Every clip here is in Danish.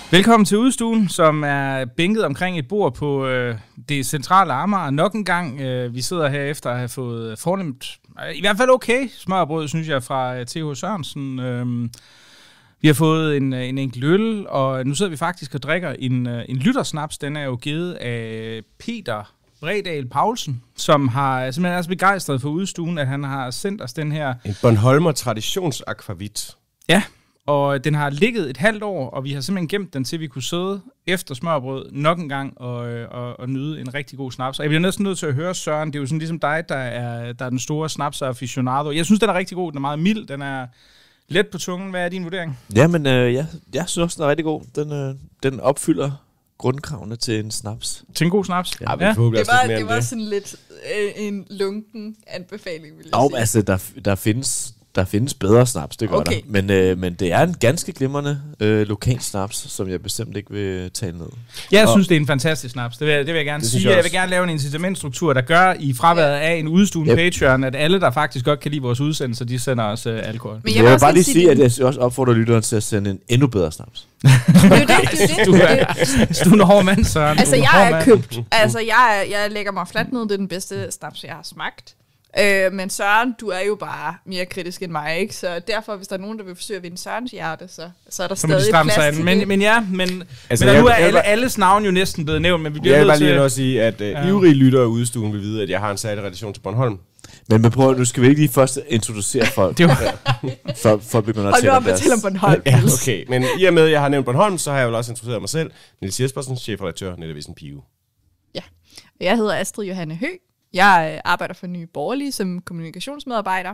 Velkommen til Udstuen, som er bænket omkring et bord på det centrale Amager. Nok en gang, vi sidder her efter at have fået fornemt, i hvert fald okay, smørbrød, synes jeg, fra T.H. Sørensen. Vi har fået en enkelt øl, og nu sidder vi faktisk og drikker en lyttersnaps. Den er jo givet af Peter Bredal Paulsen, som har simpelthen er så begejstret for Udstuen, at han har sendt os den her... En Bornholmer traditionsakvavit. Ja, og den har ligget et halvt år, og vi har simpelthen gemt den til, vi kunne sidde efter smørbrød nok en gang og nyde en rigtig god snaps. Og jeg bliver næsten nødt til at høre Søren, det er jo sådan ligesom dig, der er den store snaps-aficionado. Jeg synes, den er rigtig god, den er meget mild, den er let på tungen. Hvad er din vurdering? Jamen, jeg synes også, den er rigtig god. Den opfylder grundkravene til en snaps. Til en god snaps? Ja, ja. Det var sådan lidt en lunken anbefaling, vil jeg sige. Altså, der findes bedre snaps, det gør Okay. der. Men det er en ganske glimrende lokal snaps, som jeg bestemt ikke vil tale ned. Jeg synes, det er en fantastisk snaps. Det vil jeg gerne sige. Jeg vil gerne lave en incitamentstruktur, der gør i fraværet af en Udstuen Patreon, at alle, der faktisk godt kan lide vores udsendelser, de sender os alkohol. Men jeg vil bare lige sige, at jeg også opfordrer lytteren til at sende en endnu bedre snaps. Det er Du er en hård mand, Søren. Altså, jeg er købt. Altså, jeg lægger mig fladt ned. Det er den bedste snaps, jeg har smagt. Men Søren, du er jo bare mere kritisk end mig, ikke? Så derfor, hvis der er nogen, der vil forsøge at vinde Sørens hjerte, så er der stadig plads til det. Men nu er alles navn jo næsten blevet nævnt, men vi bliver nødt til... Jeg vil bare lige sige, at ivrige lyttere af Udstuen vil vide, at jeg har en særlig relation til Bornholm. Men prøv, nu skal vi ikke lige først introducere folk, for at begynde at tælle om deres... om Bornholm. Ja, okay. Men i og med, at jeg har nævnt Bornholm, så har jeg jo også introduceret mig selv. Niels Jespersen, chefredaktør, Nettavisen Pio. Ja. Jeg hedder Astrid Johanne Høgh. Jeg arbejder for Nye Borgerlige som kommunikationsmedarbejder.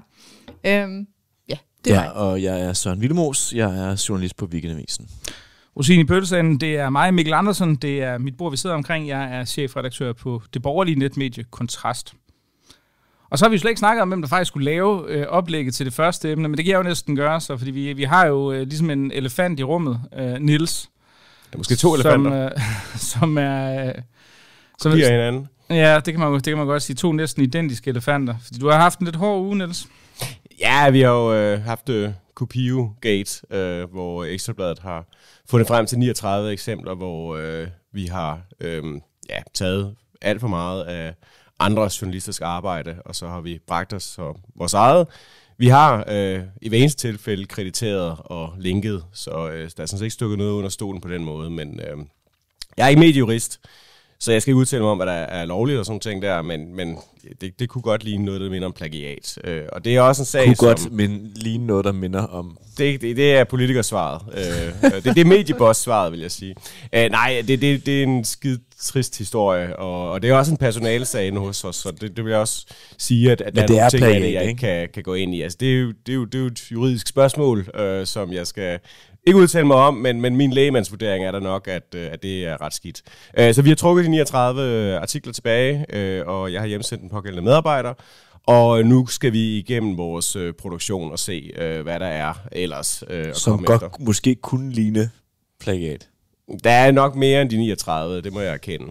Og jeg er Søren Willemoes. Jeg er journalist på Weekendavisen. Rosin i pølseenden, det er mig, Mikkel Andersen. Det er mit bord, vi sidder omkring. Jeg er chefredaktør på det borgerlige netmedie Kontrast. Og så har vi slet ikke snakket om, hvem der faktisk skulle lave oplægget til det første emne, men det kan jeg jo næsten gøre, så fordi vi har jo ligesom en elefant i rummet, Niels. Ja, måske to elefanter. Som er... Som er hinanden. Ja, det kan man godt sige. To næsten identiske elefanter. Fordi du har haft en lidt hård uge, Niels. Ja, vi har jo haft Kopio-gate, hvor Ekstrabladet har fundet frem til 39 eksempler, hvor vi har taget alt for meget af andres journalisters arbejde, og så har vi bragt os som vores eget. Vi har i hver eneste tilfælde krediteret og linket, så der er sådan set ikke stukket noget under stolen på den måde, men jeg er ikke mediejurist, så jeg skal ikke udtale mig om, hvad der er lovligt og sådan ting der, men det kunne godt ligne noget, der minder om plagiat. Og det er også en sag, ligne noget, der minder om... Det er politikersvaret. Det er medieboss-svaret, vil jeg sige. Nej, det er en skide trist historie, og det er også en personalesag inde hos os, så det vil jeg også sige, at der er nogle ting, jeg ikke kan gå ind i. Altså, det er jo et juridisk spørgsmål, som jeg skal... ikke udtale mig om, men min lægemandsvurdering er der nok, at det er ret skidt. Så vi har trukket de 39 artikler tilbage, og jeg har hjemsendt den pågældende medarbejder, og nu skal vi igennem vores produktion og se, hvad der er ellers. Som godt måske kunne ligne plagiat. Der er nok mere end de 39, det må jeg erkende.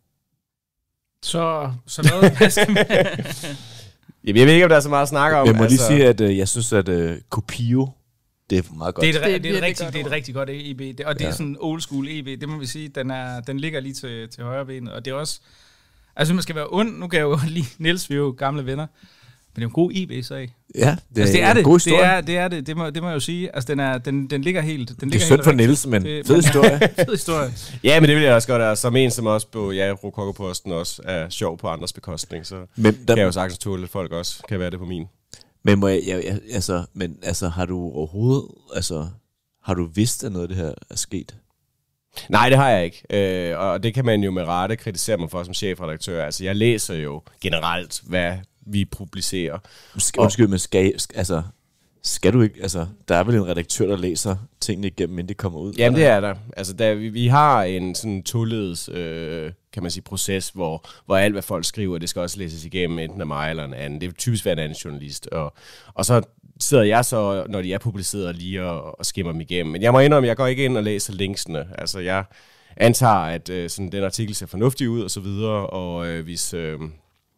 Så noget passer med. Jeg ved ikke, om der er så meget at snakke om. Jeg må lige sige, at jeg synes, at Kopio... Det er meget godt. Det er et rigtig godt EB, og det er sådan old school EB, det må vi sige, den ligger lige til højre benet, og det er også, altså man skal være ond, nu kan jeg jo lige, Niels, vi er jo gamle venner, men det er jo en god EB-sag. Ja, det er en god historie. Det må jeg jo sige, altså den ligger helt, det er synd for Niels, men fed historie. Fed historie. Ja, men det vil jeg også godt, og som en, som også på, Rokokoposten også er sjov på andres bekostning, så kan jeg jo sagtens tåle, at folk også kan være det på min. Men har du overhovedet, har du vidst, at noget af det her er sket? Nej, det har jeg ikke. Og det kan man jo med rette kritisere mig for som chefredaktør. Altså, jeg læser jo generelt, hvad vi publicerer. Undskyld, men skal du ikke, der er vel en redaktør, der læser tingene igennem, inden det kommer ud? Jamen, det er der. Altså, vi har en sådan toledes, kan man sige, proces, hvor alt, hvad folk skriver, det skal også læses igennem, enten af mig eller en anden. Det vil typisk være en anden journalist. Og så sidder jeg så, når de er publiceret, lige og skimmer dem igennem. Men jeg må indrømme, jeg går ikke ind og læser linksene. Altså, jeg antager, at sådan, den artikel ser fornuftig ud, og så videre, og hvis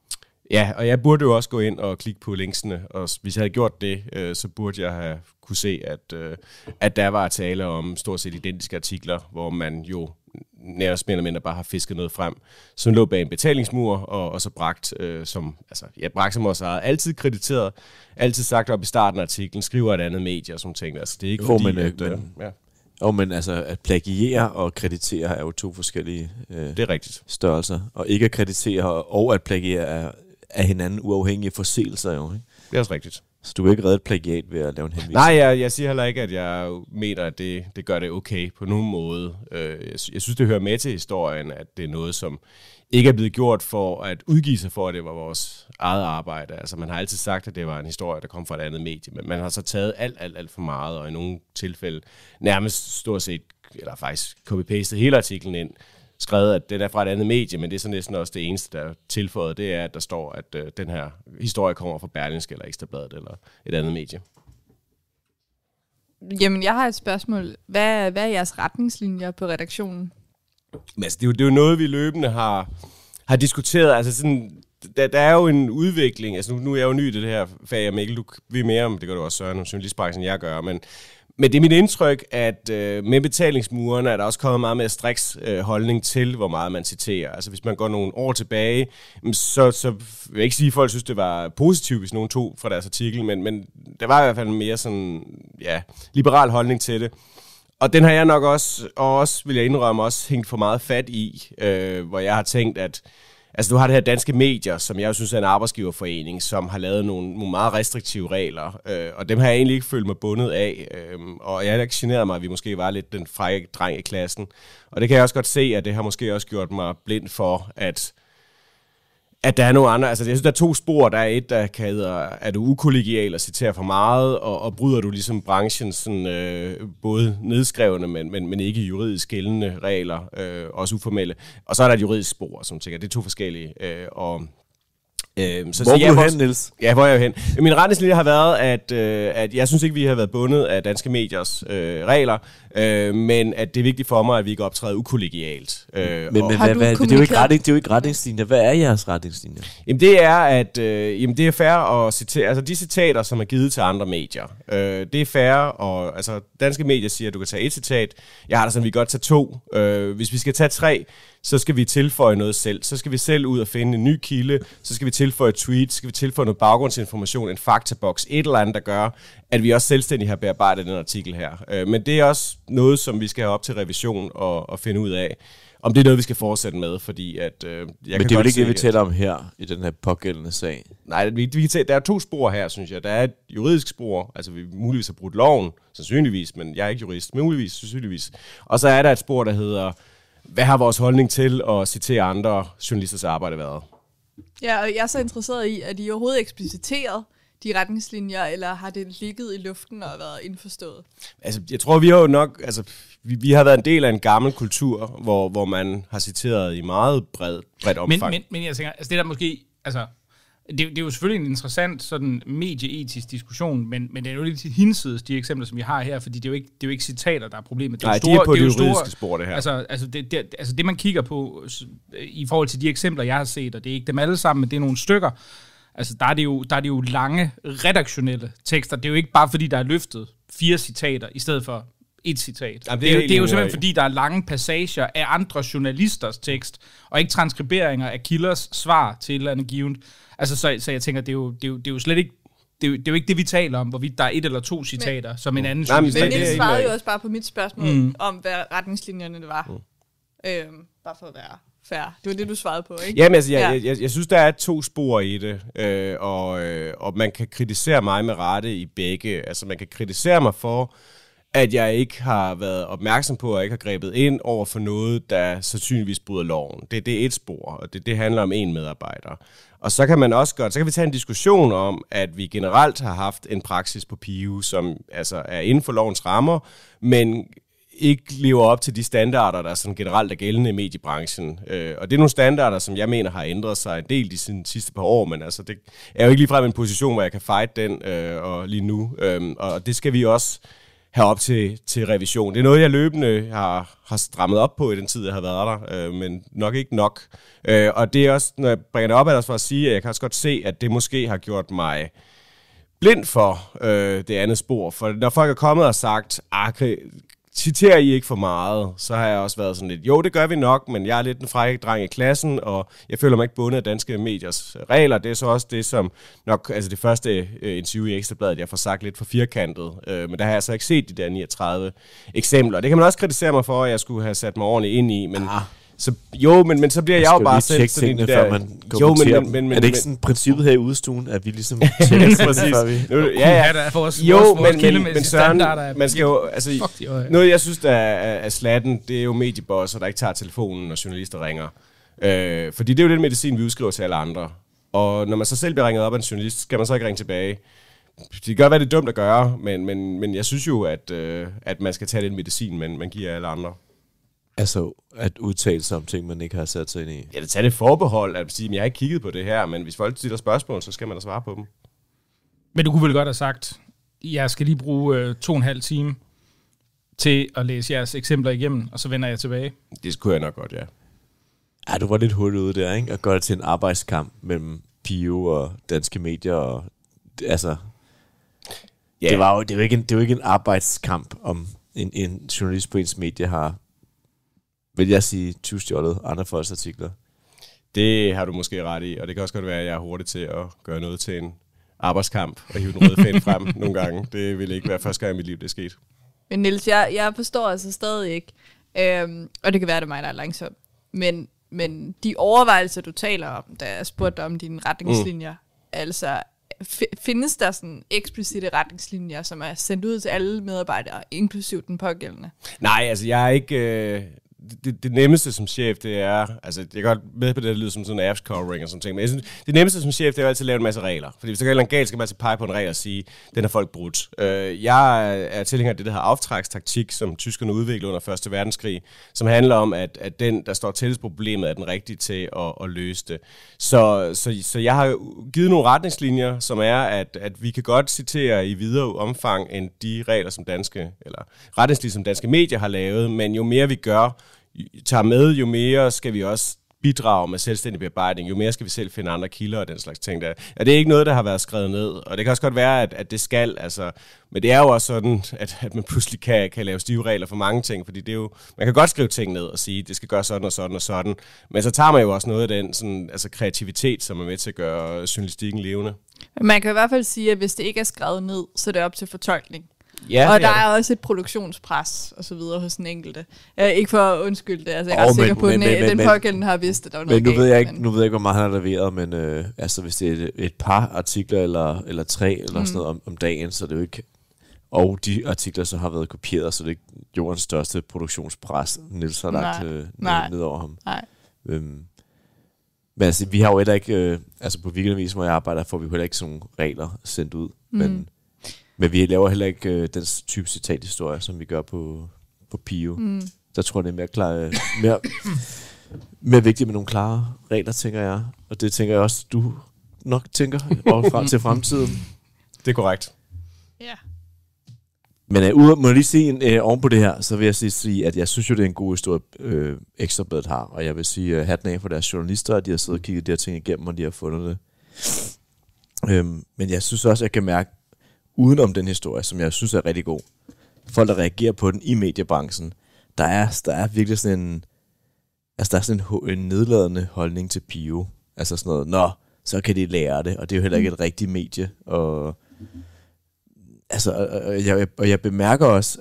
Ja, og jeg burde jo også gå ind og klikke på linksene, og hvis jeg havde gjort det, så burde jeg have kunne se, at der var tale om stort set identiske artikler, hvor man jo nærmest mere eller mindre bare har fisket noget frem, som lå bag en betalingsmur, og så bragt som også har altid krediteret, altid sagt op i starten af artiklen, skriver et andet medie og sådan ting. Altså, det er ikke men altså, at plagiere og kreditere er jo to forskellige det er rigtigt. Størrelser. Og ikke at kreditere og at plagiere er af hinanden uafhængige forseelser jo, ikke? Det er også rigtigt. Så du vil ikke redde et plagiat ved at lave en henvisning? Nej, jeg siger heller ikke, at jeg mener, at det gør det okay på nogen måde. Jeg synes, det hører med til historien, at det er noget, som ikke er blevet gjort for at udgive sig for, at det var vores eget arbejde. Altså, man har altid sagt, at det var en historie, der kom fra et andet medie, men man har så taget alt for meget, og i nogle tilfælde nærmest stort set, eller faktisk copy-pastet hele artiklen ind, skrevet, at den er fra et andet medie, men det er så næsten også det eneste, der er tilføjet, det er, at der står, at den her historie kommer fra Berlingske eller Ekstra Bladet eller et andet medie. Jamen, jeg har et spørgsmål. Hvad er jeres retningslinjer på redaktionen? Men altså, det er jo noget, vi løbende har diskuteret. Altså sådan, der er jo en udvikling. Altså nu er jeg jo ny i det her fag, og Mikkel, du ved mere om, det gør du også, Søren, om journalistbranchen, end jeg gør, men det er mit indtryk, at med betalingsmurene er der også kommet meget mere striks holdning til, hvor meget man citerer. Altså hvis man går nogle år tilbage, så vil jeg ikke sige, at folk synes, det var positivt, hvis nogen tog fra deres artikel, men der var i hvert fald en mere sådan, liberal holdning til det. Og den har jeg nok også vil jeg indrømme, også hængt for meget fat i, hvor jeg har tænkt, at altså, du har det her Danske Medier, som jeg synes er en arbejdsgiverforening, som har lavet nogle meget restriktive regler, og dem har jeg egentlig ikke følt mig bundet af, og jeg har ikke generet mig, at vi måske var lidt den frække dreng i klassen. Og det kan jeg også godt se, at det har måske også gjort mig blind for, at der er nogle andre, altså jeg synes, der er to spor. Der er et, der kan hedder, er du ukollegial og citerer for meget, og bryder du ligesom branchens sådan, både nedskrevne, men ikke juridisk gældende regler, også uformelle. Og så er der et juridisk spor, som tænker, det er to forskellige. Hvor er du hen, Niels? Ja, hvor er jeg hen? Min retningslinje har været, at jeg synes ikke, vi har været bundet af Danske Mediers regler, men at det er vigtigt for mig, at vi ikke optræder ukollegialt. Men det er jo ikke retningslinjer. Hvad er jeres retningslinjer? Jamen det er, at det er fair at citere, altså de citater, som er givet til andre medier. Det er fair, og altså Danske Medier siger, at du kan tage et citat. Jeg har da sådan, vi kan godt tage to. Hvis vi skal tage 3, så skal vi tilføje noget selv. Så skal vi selv ud og finde en ny kilde, så skal vi tilføje et tweet, så skal vi tilføje noget baggrundsinformation, en faktaboks, et eller andet, der gør, at vi også selvstændigt har bearbejdet den artikel her. Men det er også noget, som vi skal have op til revision og finde ud af, om det er noget, vi skal fortsætte med, fordi at men det er jo ikke det, vi taler om her, i den her pågældende sag. Nej, der er 2 spor her, synes jeg. Der er et juridisk spor, altså vi muligvis har brudt loven, sandsynligvis, men jeg er ikke jurist, men muligvis, sandsynligvis. Og så er der et spor, der hedder, hvad har vores holdning til at citere andre journalisters arbejde været? Ja, og jeg er så interesseret i, at I overhovedet ekspliciteret de retningslinjer, eller har det ligget i luften og været indforstået? Altså, jeg tror, vi har jo nok, altså, vi har været en del af en gammel kultur, hvor man har citeret i meget bredt omfang. Men jeg tænker, altså det der måske, altså, det er jo selvfølgelig en interessant sådan medieetisk diskussion, men det er jo lidt hinsides de eksempler, som vi har her, fordi det er jo ikke citater, der er problemet. Nej, de er på det juridiske spor, det her. Altså det man kigger på i forhold til de eksempler, jeg har set, og det er ikke dem alle sammen, men det er nogle stykker. Altså, der er det jo lange redaktionelle tekster. Det er jo ikke bare, fordi der er løftet 4 citater, i stedet for 1 citat. Jamen, det er jo simpelthen, fordi der er lange passager af andre journalisters tekst, og ikke transkriberinger af kilders svar til et eller andet givet. Altså, så jeg tænker, det er jo slet ikke, det er jo ikke det, vi taler om, hvorvidt der er 1 eller 2 citater, som en anden journalist. Men det svarede jo også bare på mit spørgsmål, om hvad retningslinjerne var. Bare for at være fair. Det var det, du svarede på, ikke? Jamen, altså, jeg synes, der er 2 spor i det, og man kan kritisere mig med rette i begge. Altså, man kan kritisere mig for, at jeg ikke har været opmærksom på, og ikke har grebet ind over for noget, der sandsynligvis bryder loven. Det er et spor, og det handler om en medarbejder. Og så kan man også så kan vi tage en diskussion om, at vi generelt har haft en praksis på PIU, som altså er inden for lovens rammer, men ikke lever op til de standarder, der sådan generelt er gældende i mediebranchen. Og det er nogle standarder, som jeg mener har ændret sig en del de sidste par år, men altså, det er jo ikke ligefrem en position, hvor jeg kan fight den og lige nu. Og det skal vi også herop til revision. Det er noget, jeg løbende har strammet op på i den tid, jeg har været der, men nok ikke nok. Og det er også, når jeg bringer det op, er det også for at sige, at jeg kan også godt se, at det måske har gjort mig blind for det andet spor. For når folk er kommet og sagt, citerer I ikke for meget, så har jeg også været sådan lidt, jo, det gør vi nok, men jeg er lidt en fræk dreng i klassen, og jeg føler mig ikke bundet af danske mediers regler. Det er så også det, som nok, altså det første interview i Ekstrabladet, jeg får sagt lidt for firkantet, men der har jeg så ikke set de der 39 eksempler. Det kan man også kritisere mig for, at jeg skulle have sat mig ordentligt ind i, men... Så, jo, men så bliver jeg jo bare selv sådan der... Før man men, er det ikke sådan princippet her i udstuen, at vi ligesom tjekker før vi... Men Søren, man skal jo... Altså, noget, jeg synes, der er slatten, det er jo mediebosser, der ikke tager telefonen, når journalister ringer. Fordi det er jo den medicin, vi udskriver til alle andre. Og når man så selv bliver ringet op af en journalist, skal man så ikke ringe tilbage. Det kan godt være, det er dumt at gøre, men jeg synes jo, at man skal tage den medicin, man giver alle andre. Altså, at udtale sig om ting, man ikke har sat sig ind i? Ja, det tager det forbehold, at sige, at jeg har ikke kigget på det her, men hvis folk stiller spørgsmål, så skal man da svare på dem. Men du kunne vel godt have sagt, jeg skal lige bruge 2,5 timer til at læse jeres eksempler igennem, og så vender jeg tilbage. Det kunne jeg nok godt, ja. Ja, du var lidt hurtigt ude der, ikke? At gøre det til en arbejdskamp mellem Pio og danske medier, og altså... Yeah. Det er jo ikke en arbejdskamp, om en journalist på ens medie har... Vil jeg sige, tyvstjålet andre folks artikler? Det har du måske ret i, og det kan også godt være, at jeg er hurtig til at gøre noget til en arbejdskamp og hive den røde fan frem nogle gange. Det ville ikke være første gang i mit liv, det er sket. Men Niels, jeg forstår altså stadig ikke, og det kan være, det er mig, der er langsom, men de overvejelser, du taler om, da jeg spurgte om dine retningslinjer, altså findes der sådan eksplicite retningslinjer, som er sendt ud til alle medarbejdere, inklusiv den pågældende? Nej, altså jeg er ikke... Det nemmeste som chef, det er... Altså, jeg kan godt med på det, der lyder som sådan en apps-covering og sådan ting, men jeg synes, det nemmeste som chef, det er jo altid at lave en masse regler. Fordi hvis der er noget galt, skal man altid pege på en regel og sige, den har folk brudt. Jeg er tilhænger af det, der hedder Auftrækstaktik, som tyskerne udviklede under 1. verdenskrig, som handler om, at den, der står tættest på problemet, er den rigtige til at løse det. Så jeg har givet nogle retningslinjer, som er, at vi kan godt citere i videre omfang end de regler, som retningslinjer, som danske medier har lavet, men jo mere vi tager med, jo mere skal vi også bidrage med selvstændig bearbejdning, jo mere skal vi selv finde andre kilder og den slags ting der. Ja, det er ikke noget, der har været skrevet ned, og det kan også godt være, at det skal, altså, men det er jo også sådan, at man pludselig kan lave stive regler for mange ting, fordi det er jo, man kan godt skrive ting ned og sige, det skal gøre sådan og sådan og sådan, men så tager man jo også noget af den sådan, altså kreativitet, som er med til at gøre journalistikken levende. Man kan i hvert fald sige, at hvis det ikke er skrevet ned, så er det op til fortolkning. Ja, og der er også et produktionspres og så videre hos den enkelte. Ikke for at undskylde det, altså jeg er ret sikker på, at den pågældende har vidst, at der var noget galt. Nu ved jeg ikke, hvor meget han har leveret, men altså hvis det er et par artikler eller 3 eller sådan noget om dagen, så er det jo ikke... Og de artikler så har været kopieret, så det er ikke jordens største produktionspres, Niels har lagt ned over ham. Nej. Men altså, vi har jo heller ikke... altså på Weekendavis, hvor jeg arbejder, får vi heller ikke sådan nogle regler sendt ud, men vi laver heller ikke den type citathistorie, som vi gør på Pio. Der tror jeg, det er mere vigtigt med nogle klare regler, tænker jeg. Og det tænker jeg også, du nok tænker frem til fremtiden. Det er korrekt. Ja. Men må jeg lige sige oven på det her, så vil jeg sige, at jeg synes jo, det er en god historie, Ekstrabladet har. Og jeg vil sige hatten af for deres journalister, at de har siddet og kigget de her ting igennem, og de har fundet det. Men jeg synes også, at jeg kan mærke, udenom den historie, som jeg synes er rigtig god, folk, der reagerer på den i mediebranchen, der er virkelig sådan en... Altså, der er sådan en nedladende holdning til Pio. Altså sådan noget, så kan de lære det, og det er jo heller ikke et rigtigt medie. Og jeg bemærker også,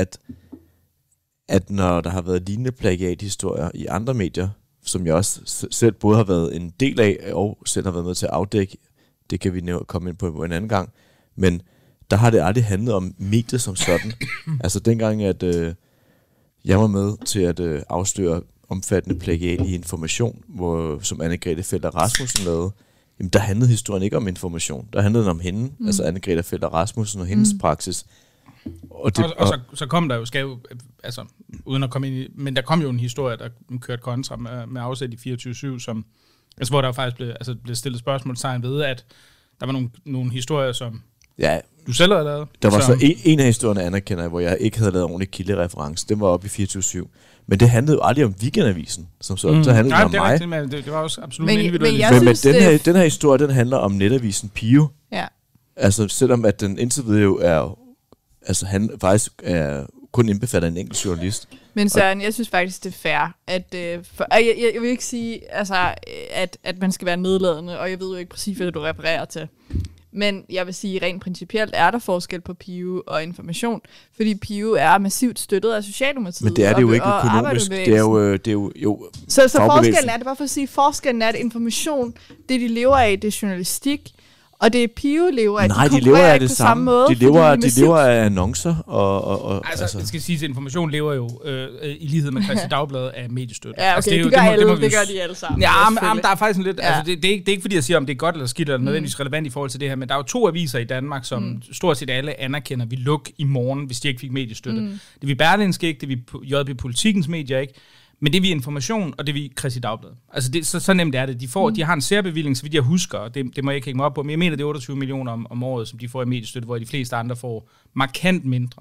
at når der har været lignende plagiathistorier i andre medier, som jeg også selv både har været en del af, og selv har været med til at afdække, det kan vi komme ind på en anden gang, men der har det aldrig handlet om mediet som sådan. Altså dengang, at jeg var med til at afsløre omfattende plagiat i Information, som Anne-Grethe Felder Rasmussen lavede, jamen der handlede historien ikke om Information. Der handlede den om hende, altså Anne-Grethe Felder Rasmussen og hendes praksis. Og så kom der jo, altså uden at komme ind i, men der kom jo en historie, der kørte kontra med afsæt i 24/7, som, altså hvor der faktisk blev stillet spørgsmålstegn ved, at der var nogle historier, som Ja, du selv havde lavet. der var så en af historierne, anerkender, hvor jeg ikke havde lavet ordentlig kildereference. Den var oppe i 24/7. Men det handlede jo aldrig om Weekendavisen, som så handlede det om mig. Rigtigt, men det var også absolut individuelt. Men den her historie, den handler om netavisen Pio. Ja. Altså, selvom at den indtil videre jo er... Altså, han faktisk er kun indbefatter en enkelt journalist. Men Søren, jeg synes faktisk, det er fair, at... jeg vil ikke sige, altså, at man skal være nedladende, og jeg ved jo ikke præcis, hvad du refererer til. Men jeg vil sige, rent principielt er der forskel på Pio og Information, fordi Pio er massivt støttet af Socialdemokratiet. Men det er det jo ikke økonomisk. Det er jo så forskellen er, det bare for at sige, forskellen er, at Information, det de lever af, det er journalistik, og det er Pio lever af. Nej, de lever af det samme måde. De lever af annoncer. Og altså, det skal siges, at Information lever jo i lighed med Kristeligt Dagblad af mediestøtte. Ja, okay, altså, det gør de alle sammen. Ja, men der er faktisk lidt... Ja. Altså, det er ikke fordi, jeg siger, om det er godt eller skidt, eller nødvendigvis relevant i forhold til det her, men der er jo 2 aviser i Danmark, som stort set alle anerkender, vi lukke i morgen, hvis de ikke fik mediestøtte. Det er vi Berlingske ikke, det er vi JB Politikens medier ikke, men det er vi Information, og det er vi Kristeligt Dagblad. Altså, så nemt er det. De har en særbevilling, så vidt jeg husker, og det må jeg ikke hænge mig op på, men jeg mener, det er 28 millioner om året, som de får i mediestøtte, hvor de fleste andre får markant mindre.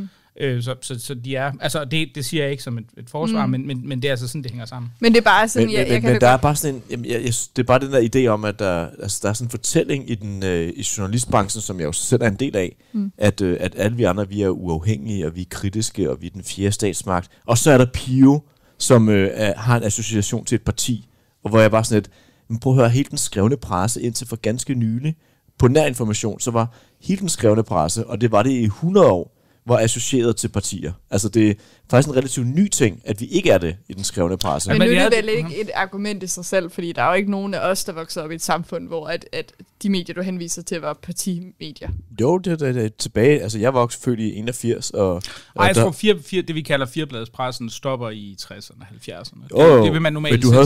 Så de er... Altså, det siger jeg ikke som et forsvar, men det er altså sådan, det hænger sammen. Men det er bare sådan... Men der er bare sådan en... det er bare den der idé om, at der er sådan en fortælling i journalistbranchen, som jeg jo selv er en del af, at alle vi andre, vi er uafhængige, og vi er kritiske, og vi er den 4. statsmagt. Og så er der Pio, som har en association til et parti, og hvor jeg bare sådan lidt, prøv at høre, helt den skrevne presse indtil for ganske nylig, på nær Information, så var helt den skrevne presse, og det var det i 100 år, var associeret til partier. Altså det er faktisk en relativt ny ting, at vi ikke er det i den skrevne presse. Men nu er det vel ikke et argument i sig selv, fordi der er jo ikke nogen af os, der vokser op i et samfund, hvor at de medier, du henviser til, var partimedier. Jo, det er tilbage. Altså jeg var også født i 81. Jeg tror, det vi kalder firebladspressen stopper i 60'erne og 70'erne. Det vil man normalt. Men du havde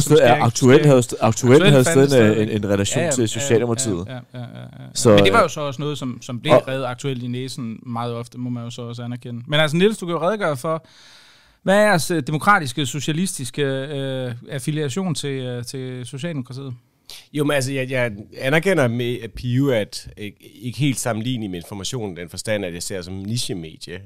stadig en relation til Socialdemokratiet. Ja. Men det var jo så også noget, som blev reddet aktuelt i næsen meget ofte, må man jo så også anerkende. Men altså Niels, du kan jo redegøre for, hvad er jeres demokratiske, socialistiske affiliation til Socialdemokratiet? Jo, men altså, jeg anerkender med, at Pio er ikke helt sammenlignelig med Information i den forstand, at jeg ser som niche-medie.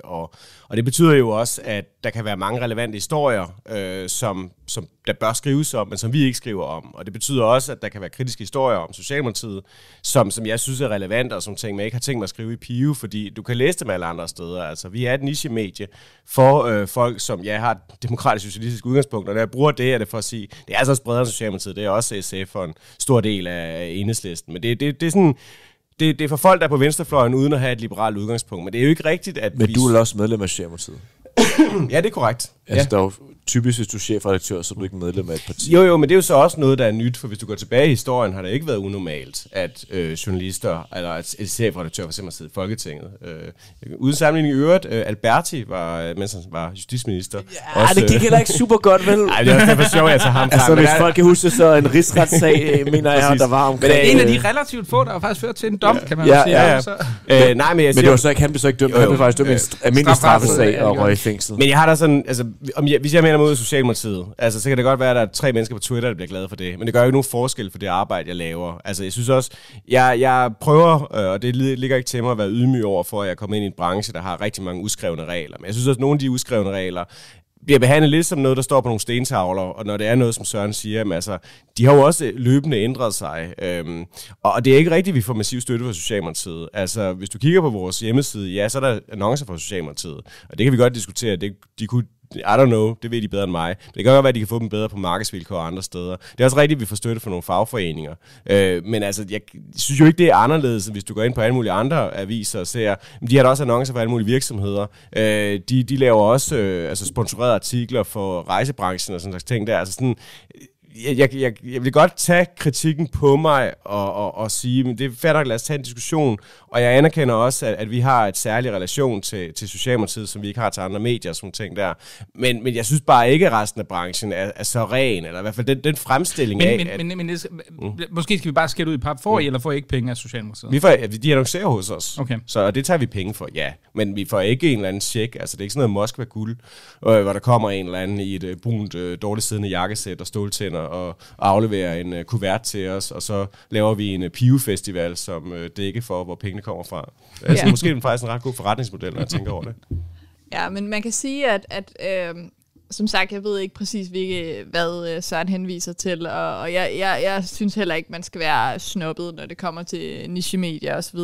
Og det betyder jo også, at der kan være mange relevante historier, som der bør skrives om, men som vi ikke skriver om. Og det betyder også, at der kan være kritiske historier om Socialdemokratiet, som jeg synes er relevante, og som ting, man ikke har tænkt mig at skrive i Pio, fordi du kan læse dem alle andre steder. Altså, vi er et niche-medie for folk, som har et demokratisk socialistisk udgangspunkt, og når jeg bruger det, er det for at sige, det er altså også bredere end Socialdemokratiet, det er også SF for en stor del af Enhedslisten. Men det er sådan... Det er for folk, der er på venstrefløjen, uden at have et liberalt udgangspunkt. Men det er jo ikke rigtigt, at Men du er også medlem af Socialdemokratiet. Ja, det er korrekt. Altså, der er jo typisk, hvis du er chefredaktør, så er du ikke medlem af et parti. Jo, men det er jo så også noget, der er nyt, for hvis du går tilbage i historien, har det ikke været unormalt, at journalister, eller at chefredaktør for eksempel sidder i Folketinget. Uden sammenligning i øvrigt, Alberti var, mens han var justitsminister. Ja, også, det gik heller ikke super godt, vel? Nej, det er også for sjovt, jeg tager ham frem. Altså, hvis folk kan huske, så en rigsretssag, mener jeg, der var omkring. En af de relativt få, der har faktisk ført til en dom, kan man jo sige. Nej, men det var så ikke, han blev så ikke dømt. Han blev faktisk dømt i en almindelig straffesag og røg i fængsel. Men jeg har da sådan, altså, hvis jeg mener mod Socialdemokratiet, altså, så kan det godt være, at der er 3 mennesker på Twitter, der bliver glade for det. Men det gør jo ikke nogen forskel for det arbejde, jeg laver. Altså, jeg synes også, jeg prøver, og det ligger ikke til mig at være ydmyg over for, at jeg kommer ind i en branche, der har rigtig mange uskrevne regler. Men jeg synes også, at nogle af de uskrevne regler bliver behandlet lidt som noget, der står på nogle stentavler, og når det er noget, som Søren siger, jamen, altså, de har jo også løbende ændret sig. Og det er ikke rigtigt, at vi får massiv støtte fra Socialdemokratiet. Altså, hvis du kigger på vores hjemmeside, ja, så er der annoncer fra Socialdemokratiet. Og det kan vi godt diskutere. De kunne, I don't know, det ved de bedre end mig. Men det kan godt være, at de kan få dem bedre på markedsvilkår og andre steder. Det er også rigtigt, at vi får støtte fra nogle fagforeninger. Men altså, jeg synes jo ikke, det er anderledes, hvis du går ind på alle mulige andre aviser og ser, de har da også annoncer for alle mulige virksomheder. De laver også altså sponsorerede artikler for rejsebranchen og sådan slags ting der. Altså sådan, jeg vil godt tage kritikken på mig og sige, men det er fair nok, lad os tage en diskussion, og jeg anerkender også, at vi har et særlig relation til Socialdemokratiet, som vi ikke har til andre medier og sådan ting der. Men jeg synes bare ikke, at resten af branchen er så ren, eller i hvert fald den fremstilling måske skal vi bare skætte ud i pap. Får I eller får I ikke penge af Socialdemokratiet? De annoncerer hos os, okay. Så det tager vi penge for, ja. Men vi får ikke en eller anden check, altså det er ikke sådan noget Moskva-guld, hvor der kommer en eller anden i et brunt, dårligt siddende jakkesæt og ståltænder og afleverer en kuvert til os, og så laver vi en Pio-festival som dække for, hvor pengene kommer fra. Altså måske er det faktisk en ret god forretningsmodel, når jeg tænker over det. Ja, men man kan sige, at som sagt, jeg ved ikke præcis, hvad Søren henviser til, og jeg synes heller ikke, man skal være snobbet, når det kommer til niche-medier osv.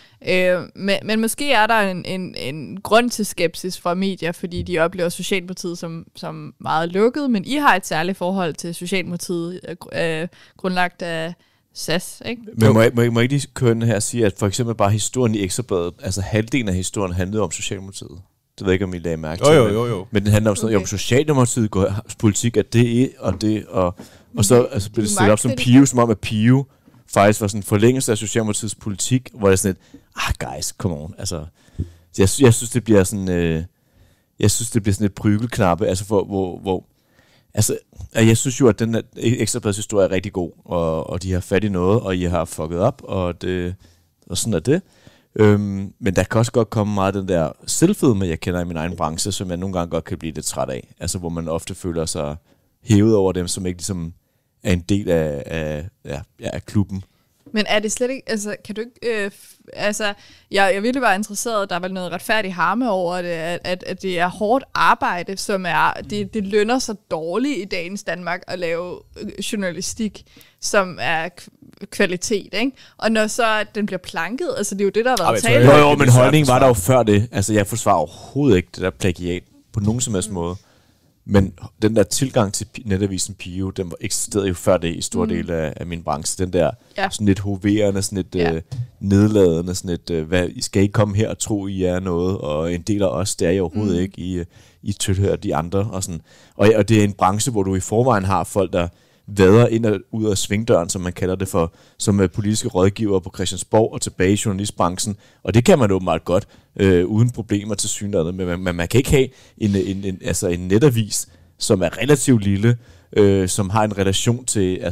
Men måske er der en grund til skepsis fra medier, fordi de oplever Socialdemokratiet som meget lukket, men I har et særligt forhold til Socialdemokratiet, grundlagt af SAS, ikke? Men må jeg ikke lige køre her og sige, at for eksempel bare historien i Ekstrabladet, altså halvdelen af historien handlede om Socialdemokratiet. Det ved jeg ikke, om I lagde mærke til. Jo. Men den handler om sådan noget, om Socialdemokratiet går politik af det og det, og så altså, blev det stillet op som Pio, som om at Pio faktisk var sådan en forlængelse af Socialdemokratiets politik, hvor det er sådan et, guys, come on. Altså, jeg synes, det bliver sådan, et prygelknappe, altså hvor altså, jeg synes jo, at den Ekstrabladets historie er rigtig god, og de har fat i noget, og I har fucket op, og sådan er det. Men der kan også godt komme meget den der selvfedme, jeg kender i min egen branche, som jeg nogle gange godt kan blive lidt træt af. Altså hvor man ofte føler sig hævet over dem, som ikke ligesom er en del af klubben. Men er det slet ikke, altså kan du ikke, jeg virkelig var interesseret, der er vel noget retfærdig harme over det, at det er hårdt arbejde, som det lønner sig dårligt i dagens Danmark at lave journalistik, som er kvalitet, ikke? Og når så den bliver planket, altså det er jo det, der har været talt. Jo, men holdningen var der jo før det. Altså jeg forsvarer overhovedet ikke det der plagiat på nogen som helst måde. Men den der tilgang til netavisen Pio, den var eksisterede jo før det i stor del af min branche. Den der sådan lidt hoverende, sådan lidt nedladende, sådan lidt, hvad, I skal ikke komme her og tro, I er noget, og en del af os, det er I overhovedet ikke. I tilhører de andre. Og, sådan. Og det er en branche, hvor du i forvejen har folk, der vader ind og ud af svingdøren, som man kalder det for, som politiske rådgivere på Christiansborg og tilbage i journalistbranchen. Og det kan man åbenbart godt, uden problemer til synligheden. Men man kan ikke have en netavis, som er relativt lille, som har en relation til,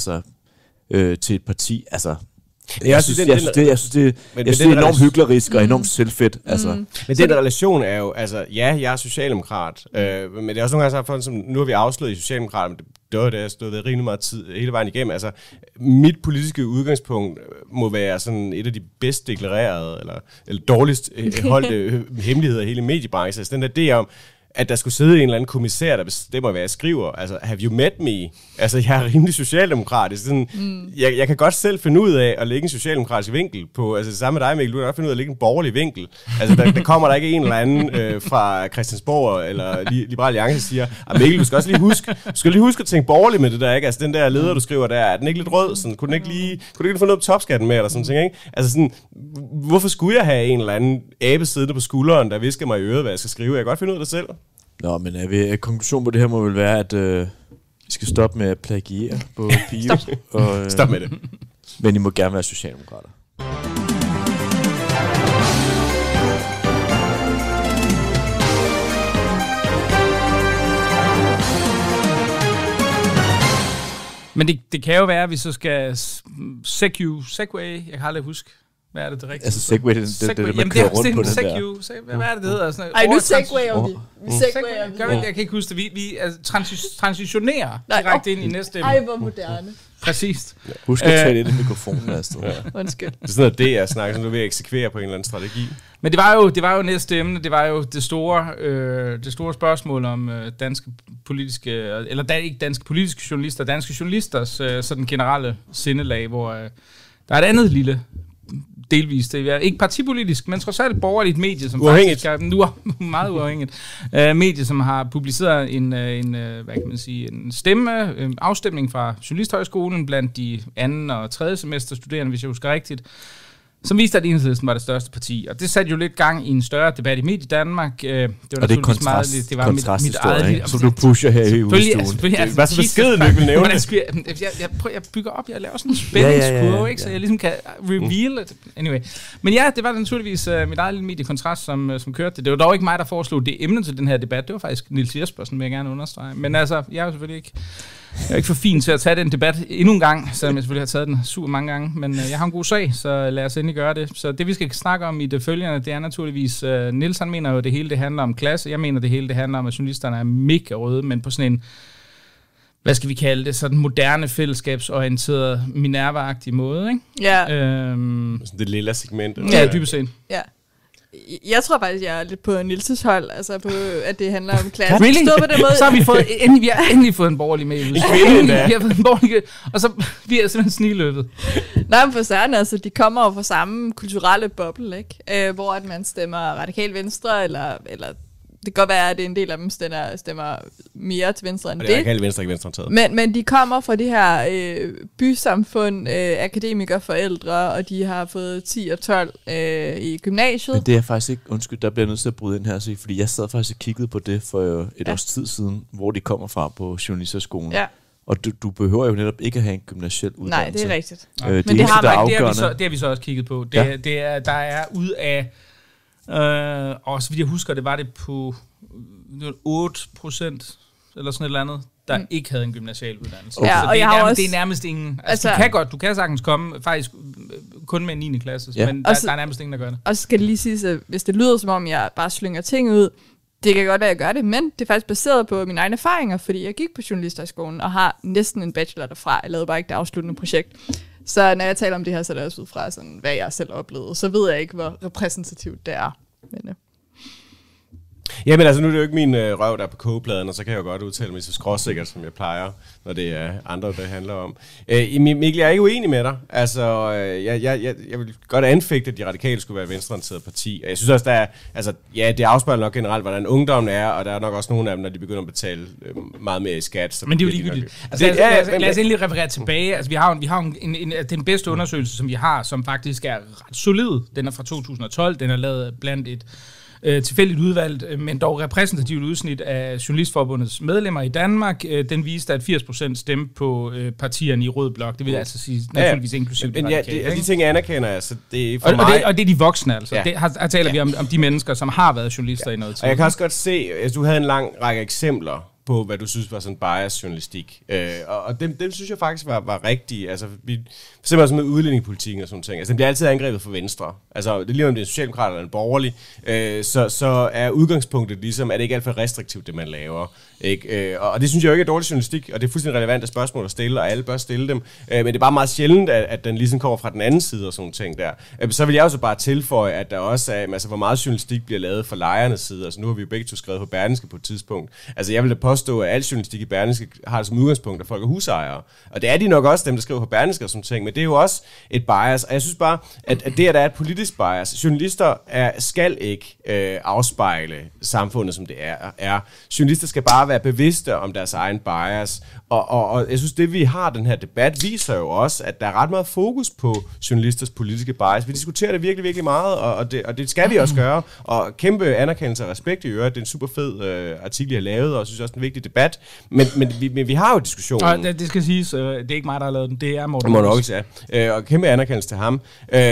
til et parti. Altså, jeg synes, det er enormt hyklerisk og enormt selvfedt. Altså. Men den relation er jo, altså, jeg er socialdemokrat, men det er også nogle gange sagt, som nu har vi afsløret i Socialdemokraterne, det var det, jeg stod ved rimelig meget tid hele vejen igennem. Altså, mit politiske udgangspunkt må være sådan et af de bedst deklarerede, eller dårligst holdte hemmeligheder i hele mediebranchen. Altså den der idé om, at der skulle sidde en eller anden kommissær, der bestemmer, hvad jeg skriver. Altså, have you met me? Altså, jeg er rimelig socialdemokratisk. Sådan, jeg kan godt selv finde ud af at lægge en socialdemokratisk vinkel på, altså sammen med dig, Mikkel, du kan godt finde ud af at lægge en borgerlig vinkel. Altså, der kommer der ikke en eller anden fra Christiansborg eller Liberal Alliance siger, Mikkel, du skal også lige huske at tænke borgerligt med det der, ikke? Altså, den der leder, du skriver der, er den ikke lidt rød? Sådan, kunne du ikke lige få noget på topskatten med, eller sådan ting, ikke? Altså, sådan, hvorfor skulle jeg have en eller anden abe siddende på skulderen, der visker mig i øret, hvad jeg skal skrive? Jeg kan godt finde ud af det selv. Nå, men konklusionen på det her må vel være, at vi skal stoppe med at plagiere på Pio. Stop med det. Men I må gerne være socialdemokrater. Men det kan jo være, at vi så skal segway, jeg kan aldrig huske. Hvad er det rigtige? Altså segway, det man kører rundt på den der. Hvad er det hedder? Sådan, nu segwayer vi. Jeg kan ikke huske det. Vi transitionerer direkte ind i næste emne. Ej, hvor moderne. Præcis. Husk at tage det i mikrofonen, Astrid. Undskyld. Det er sådan noget, det jeg snakker, som du vil eksekvere på en eller anden strategi. Men det var jo næste emne. Det var jo det store spørgsmål om danske politiske, eller ikke danske politiske journalister, danske journalisters sådan generelle sindelag, hvor der er et andet lille delvist. Det er ikke partipolitisk, men trods alt borgerligt medie, som faktisk er nu meget uafhængigt. Medie, som har publiceret en hvad kan man sige, en afstemning fra Journalisthøjskolen blandt de anden og tredje semester studerende, hvis jeg husker rigtigt, som viste, at Enhedslisten var det største parti. Og det satte jo lidt gang i en større debat i Mediedanmark. Det var naturligvis det var mit eget, som du pusher her i udstuen. Hvad så beskeden, du ikke vil nævne? Jeg bygger op, jeg laver sådan en spændingskurve, ikke, så jeg ligesom kan reveal it. Anyway. Men ja, det var naturligvis mit eget lille mediekontrast, som kørte det. Det var dog ikke mig, der foreslog det emne til den her debat. Det var faktisk Niels Jespersen, vil jeg gerne understrege. Men altså, jeg er jo selvfølgelig ikke... Jeg er ikke for fin til at tage den debat endnu en gang, selvom jeg selvfølgelig har taget den super mange gange, men jeg har en god sag, så lad os endelig gøre det. Så det, vi skal snakke om i det følgende, det er naturligvis, Niels han mener jo, at det hele det handler om klasse. Jeg mener, det hele det handler om, at journalisterne er mega røde, men på sådan en hvad skal vi kalde det, sådan moderne fællesskabsorienteret Minerva-agtig måde, ikke? Ja. Sådan det lille segment. Ja, dybest set. Ja. Jeg tror faktisk, jeg er lidt på Nielses hold, altså på, at det handler om klasse. Really? På den måde. Så har vi har endelig fået en borgerlig med i vi har fået en borgerlig, og så vi er simpelthen sniløbet. Nej, men for Søren, altså, de kommer jo fra samme kulturelle boble, ikke? Hvor at man stemmer radikal venstre, eller det kan godt være, at det er en del af dem stemmer mere til venstre end det. Og det er radikale venstre, ikke venstreorienteret. Men de kommer fra det her bysamfund, akademikerforældre, og de har fået 10 og 12 i gymnasiet. Men det er faktisk ikke, undskyld, der bliver nødt til at bryde ind her, så, fordi jeg sad faktisk og kiggede på det for et års tid siden, hvor de kommer fra på journalisterskolen. Ja. Og du behøver jo netop ikke at have en gymnasiel uddannelse. Nej, det er rigtigt. Men det har vi så også kigget på. Der er ud af, og så vidt jeg husker, det var det på 8% eller sådan et eller andet, der ikke havde en gymnasial uddannelse. Okay. Ja, så og det, er det er nærmest ingen. Altså, du kan sagtens komme faktisk kun med en 9. klasse, men der er nærmest ingen, der gør det. Og så skal det lige siges, at hvis det lyder som om, jeg bare slynger ting ud, det kan godt være, at jeg gør det, men det er faktisk baseret på mine egne erfaringer, fordi jeg gik på journalisterskolen og har næsten en bachelor derfra. Jeg lavede bare ikke det afsluttende projekt. Så når jeg taler om det her, så er det også ud fra, sådan, hvad jeg selv oplevede. Så ved jeg ikke, hvor repræsentativt det er. Men, Jamen altså, nu er det jo ikke min røv, der er på kogepladen, og så kan jeg jo godt udtale mig så skråsikkert, som jeg plejer, når det er andre, det handler om. Mikkel, jeg er ikke uenig med dig. Altså, jeg vil godt anfægte, at de radikale skulle være et venstreorienteret parti. Og jeg synes også, der er, altså, ja, det afspejler nok generelt, hvordan ungdommen er, og der er nok også nogle af dem, når de begynder at betale meget mere i skat. Så men det er jo ligegyldigt. Altså, lad os endelig referere tilbage. Altså, vi har jo den bedste undersøgelse, som vi har, som faktisk er ret solid. Den er fra 2012. Den er lavet blandt et tilfældigt udvalgt, men dog repræsentativt udsnit af Journalistforbundets medlemmer i Danmark. Den viste, at 80% stemte på partierne i rød blok. Det vil altså sige naturligvis inklusivt de radikale. De ting anerkender jeg, så det er for mig. Og det er de voksne, altså. Ja. Her taler vi om de mennesker, som har været journalister i noget tid. Og jeg kan også godt se, at du havde en lang række eksempler på, hvad du synes var sådan bias-journalistik. Og dem synes jeg faktisk var rigtige. Altså, simpelthen også med udlændingepolitikken og sådan ting. Altså, den bliver altid angrebet for venstre. Altså, det er lige om det er en socialdemokrat eller en borgerlig. Så er udgangspunktet ligesom, at det ikke er alt for restriktivt, det man laver. Ikke? Og det synes jeg jo ikke er dårlig journalistik, og det er fuldstændig relevante spørgsmål at stille, og alle bør stille dem. Men det er bare meget sjældent, at den ligesom kommer fra den anden side og sådan ting der. Så vil jeg også bare tilføje, at der også er, altså, hvor meget journalistik bliver lavet fra lejernes side. Altså, nu har vi jo begge to skrevet på Berlingske på et tidspunkt. Altså, jeg vil da påstå, at al journalistik i Berlingske har det som udgangspunkt, at folk er husejere. Og det er de nok også, dem der skriver på Berlingske og sådan ting, men det er jo også et bias. Og jeg synes bare, at det, at der er et politisk bias, journalister skal ikke afspejle samfundet, som det er. Journalister skal bare være bevidste om deres egen bias. Og jeg synes, det vi har, den her debat, viser jo også, at der er ret meget fokus på journalisters politiske bias. Vi diskuterer det virkelig, virkelig meget, og det skal vi også gøre. Og kæmpe anerkendelse og respekt i øvrigt. Det er en super fed artikel, jeg har lavet, og jeg synes også, det er en vigtig debat. Men vi har jo diskussionen. Og det skal siges, det er ikke mig, der har lavet den, det er Morten August, ja. Og kæmpe anerkendelse til ham.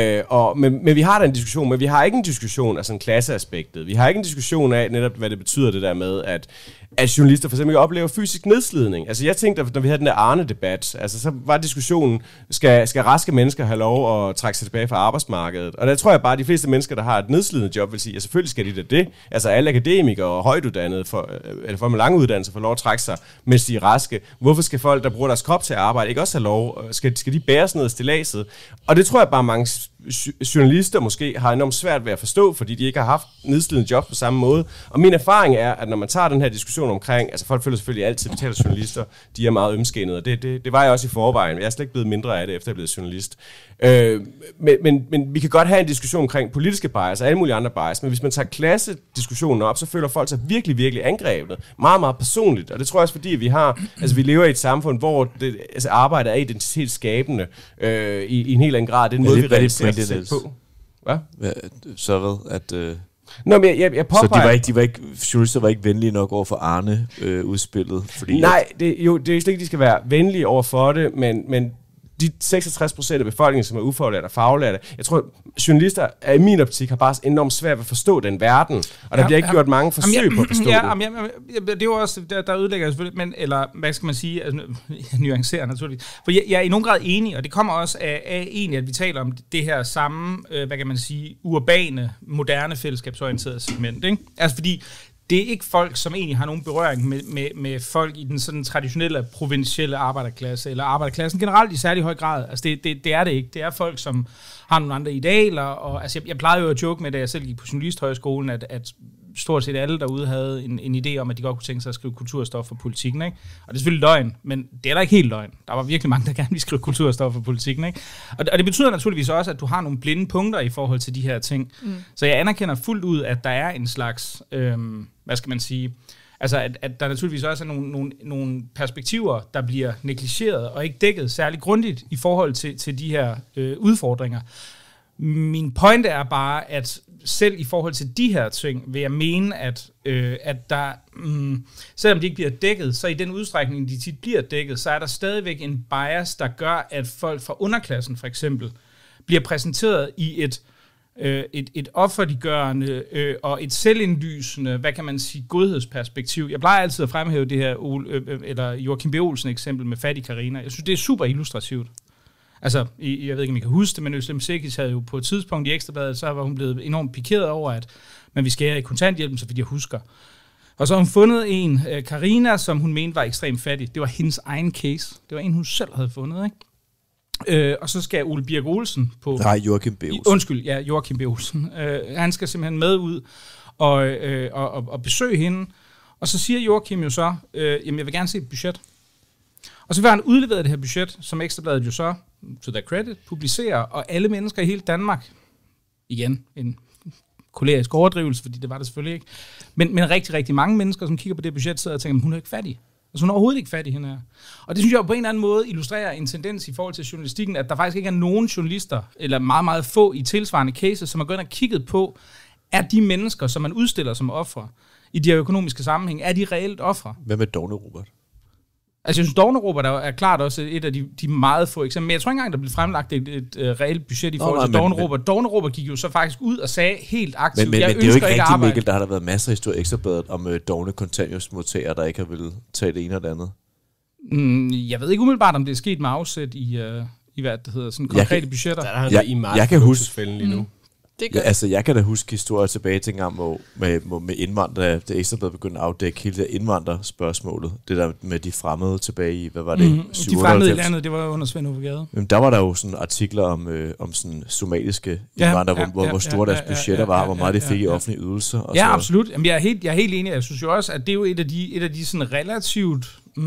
Men vi har da en diskussion, men vi har ikke en diskussion af sådan klasseaspektet. Vi har ikke en diskussion af netop, hvad det betyder det der med, at journalister for eksempel ikke oplever fysisk nedslidning. Altså jeg tænkte, når vi havde den der Arne-debat, altså så var diskussionen, skal raske mennesker have lov at trække sig tilbage fra arbejdsmarkedet? Og der tror jeg bare, at de fleste mennesker, der har et nedslidende job, vil sige, at selvfølgelig skal de det. Altså alle akademikere og højtuddannede, eller folk med lange uddannelser, får lov at trække sig, mens de er raske. Hvorfor skal folk, der bruger deres krop til at arbejde, ikke også have lov? Skal de bære sådan noget stilladset? Og det tror jeg bare, mange journalister måske har enormt svært ved at forstå, fordi de ikke har haft nedslidende job på samme måde. Og min erfaring er, at når man tager den her diskussion omkring, altså folk føler selvfølgelig altid, at journalister, de er meget ømskændede, og det var jeg også i forvejen, men jeg er slet ikke blevet mindre af det, efter jeg er blevet journalist. Men vi kan godt have en diskussion omkring politiske bias og alle mulige andre bias, men hvis man tager klassediskussionen op, så føler folk sig virkelig, virkelig angrebet. Meget, meget personligt, og det tror jeg også, fordi vi lever i et samfund, hvor arbejdet er identitetsskabende i en helt anden grad. Det er en måde, vi realiserer sig selv på. Hvad? Så hvad? At... Nå, men jeg påpeger... Så journalister var ikke venlige nok over for Arne udspillet? Fordi nej, det er slet ikke, de skal være venlige over for det, men de 66% af befolkningen, som er ufaglærte og faglærte, jeg tror, journalister i min optik har bare enormt svært ved at forstå den verden, og der bliver ikke gjort mange forsøg på at forstå det. Det er jo også, der ødelægger jeg selvfølgelig, men, eller hvad skal man sige, altså, nuancerer naturligvis. For jeg er i nogen grad enig, og det kommer også af egentlig, at vi taler om det her samme, hvad kan man sige, urbane, moderne fællesskabsorienterede segment, ikke? Altså fordi det er ikke folk, som egentlig har nogen berøring med folk i den sådan traditionelle, provincielle arbejderklasse, eller arbejderklassen generelt i særlig høj grad. Altså det er det ikke. Det er folk, som har nogle andre idealer, og altså jeg plejede jo at joke med, da jeg selv gik på Journalisthøjskolen, at stort set alle derude havde en idé om, at de godt kunne tænke sig at skrive kulturstof for politikken, ikke? Og det er selvfølgelig løgn, men det er da ikke helt løgn. Der var virkelig mange, der gerne ville skrive kulturstof for politikken, ikke? Og det betyder naturligvis også, at du har nogle blinde punkter i forhold til de her ting. Så jeg anerkender fuldt ud, at der er en slags, hvad skal man sige, altså at der naturligvis også er nogle perspektiver, der bliver negligeret og ikke dækket særlig grundigt i forhold til de her udfordringer. Min pointe er bare, at selv i forhold til de her ting, vil jeg mene, at der, selvom de ikke bliver dækket, så i den udstrækning, de tit bliver dækket, så er der stadigvæk en bias, der gør, at folk fra underklassen for eksempel bliver præsenteret i et offerliggørende og et selvindlysende, hvad kan man sige, godhedsperspektiv. Jeg plejer altid at fremhæve det her Joachim B. Olsen eksempel med Fattig Carina. Jeg synes, det er super illustrativt. Altså, jeg ved ikke, om I kan huske det, men Özlem Cekic havde jo på et tidspunkt i Ekstrabladet, så var hun blevet enormt pikeret over, at man vil skære i kontanthjælpen, så vidt jeg husker. Og så har hun fundet en, Carina, som hun mente var ekstremt fattig. Det var hendes egen case. Det var en, hun selv havde fundet, ikke? Og så skal Ole Birk Olsen på... Nej, Joachim B. Olsen. Undskyld, ja, Joachim B. Olsen. Han skal simpelthen med ud og besøge hende. Og så siger Joachim jo så, jamen jeg vil gerne se et budget. Og så vil han udleveret det her budget, som Ekstrabladet jo så, to their credit, publicerer, og alle mennesker i hele Danmark, igen, en kolerisk overdrivelse, fordi det var det selvfølgelig ikke, men rigtig, rigtig mange mennesker, som kigger på det budget, sidder og tænker, hun er ikke fattig. Altså hun er overhovedet ikke fattig, hende her. Og det synes jeg på en eller anden måde illustrerer en tendens i forhold til journalistikken, at der faktisk ikke er nogen journalister, eller meget, meget få i tilsvarende cases, som har gået og kigget på, er de mennesker, som man udstiller som ofre i de her økonomiske sammenhæng, er de reelt ofre? Hvad med Dovne Robert? Altså jeg synes, Dovne Robert er klart også et af de meget få eksempler, men jeg tror ikke engang, der blev fremlagt et reelt budget i forhold til Dovne Robert. Dovne Robert gik jo så faktisk ud og sagde helt aktivt, men jeg det er jo ikke rigtigt, arbejde. Mikkel, der har der været masser af historier i Ekstrabladet om Dovne kontanthjælpsmodtagere, der ikke har ville tage det ene eller det andet. Jeg ved ikke umiddelbart, om det er sket med afsæt i hvad det hedder, sådan konkrete budgetter. Der er i meget jeg kan huske lige nu. Ja, altså, jeg kan da huske historier tilbage til en gang med indvandrere, da Ekstrabladet begyndte at afdække hele det indvandrerspørgsmålet. Det der med de fremmede tilbage i, hvad var det? De fremmede i landet, det var under Svend Ove Gade. Der var der jo sådan artikler om sådan somaliske indvandrere, hvor store deres budgetter var, hvor meget de fik i offentlige ydelser. Og ja, så. Absolut. Jamen, jeg er helt enig. Jeg synes jo også, at det er jo et af de sådan relativt, jeg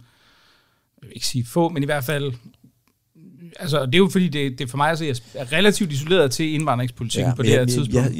vil ikke sige få, men i hvert fald... Altså, det er jo fordi, det for mig at er relativt isoleret til indvandringspolitikken på det her tidspunkt.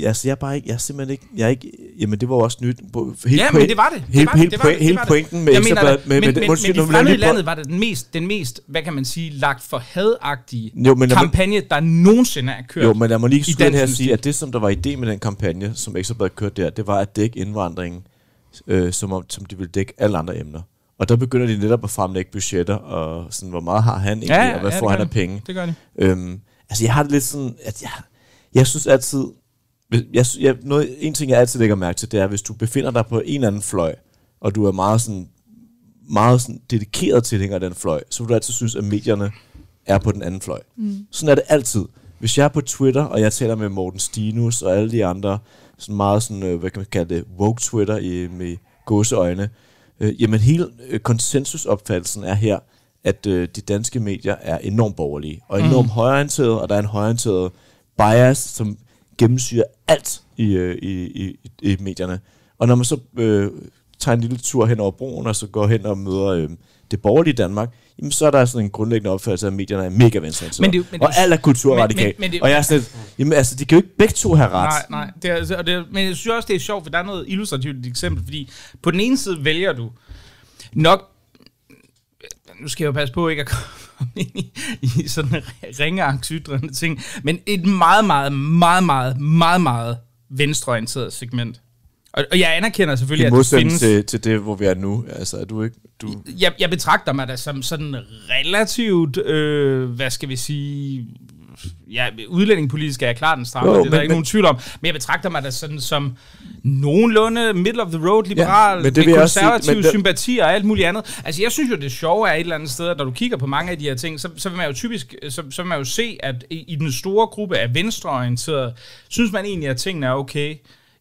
Jamen, det var jo også nyt. Men det var det. Hele pointen med Ekstrabladet... Men de fremmede i landet var det den mest, hvad kan man sige, lagt for hadagtige kampagne, der nogensinde er kørt. Jo, men lad mig lige skynde her sige, at det, som der var idé med den kampagne, som Ekstrabladet kørte der, det var at dække indvandringen, som de ville dække alle andre emner. Og der begynder de netop at fremlægge budgetter, og sådan, hvor meget har han egentlig, og hvad får han af penge. Det gør de. Altså, jeg har det lidt sådan, at jeg synes altid... en ting, jeg altid lægger mærke til, det er, hvis du befinder dig på en eller anden fløj, og du er meget sådan dedikeret tilhænger af den fløj, så vil du altid synes, at medierne er på den anden fløj. Sådan er det altid. Hvis jeg er på Twitter, og jeg taler med Morten Stinus og alle de andre, sådan meget sådan, hvad kan man kalde det, woke Twitter med gåseøjne, jamen hele konsensusopfattelsen er her, at de danske medier er enormt borgerlige, og enormt højreorienterede, og der er en højreorienteret bias, som gennemsyrer alt i medierne. Og når man så tager en lille tur hen over broen, og så går hen og møder det borgerlige Danmark, jamen så er der sådan en grundlæggende opfattelse af, at medierne er mega venstreorienterede. Og alt er kulturradikalt. Og jeg er sådan jamen altså, de kan jo ikke begge to have ret. Nej. Men jeg synes også, det er sjovt, for der er noget illustrativt eksempel, fordi på den ene side vælger du nok, nu skal jeg jo passe på ikke at komme ind i sådan ringeangstytrende ting, men et meget, meget, meget, meget, meget, meget venstreorienteret segment. Og jeg anerkender selvfølgelig, at det findes... til det, hvor vi er nu. Altså, er du ikke... Jeg betragter mig da som sådan relativt, hvad skal vi sige... Ja, udlændingepolitisk er jeg klart den stramme, det er der ikke nogen tvivl om. Men jeg betragter mig da sådan som nogenlunde middle of the road liberal, med konservative sympatier og alt muligt andet. Altså jeg synes jo, det sjove er et eller andet sted, at når du kigger på mange af de her ting, så vil man jo typisk så vil man jo se, at i den store gruppe af venstreorienterede, synes man egentlig, at tingene er okay.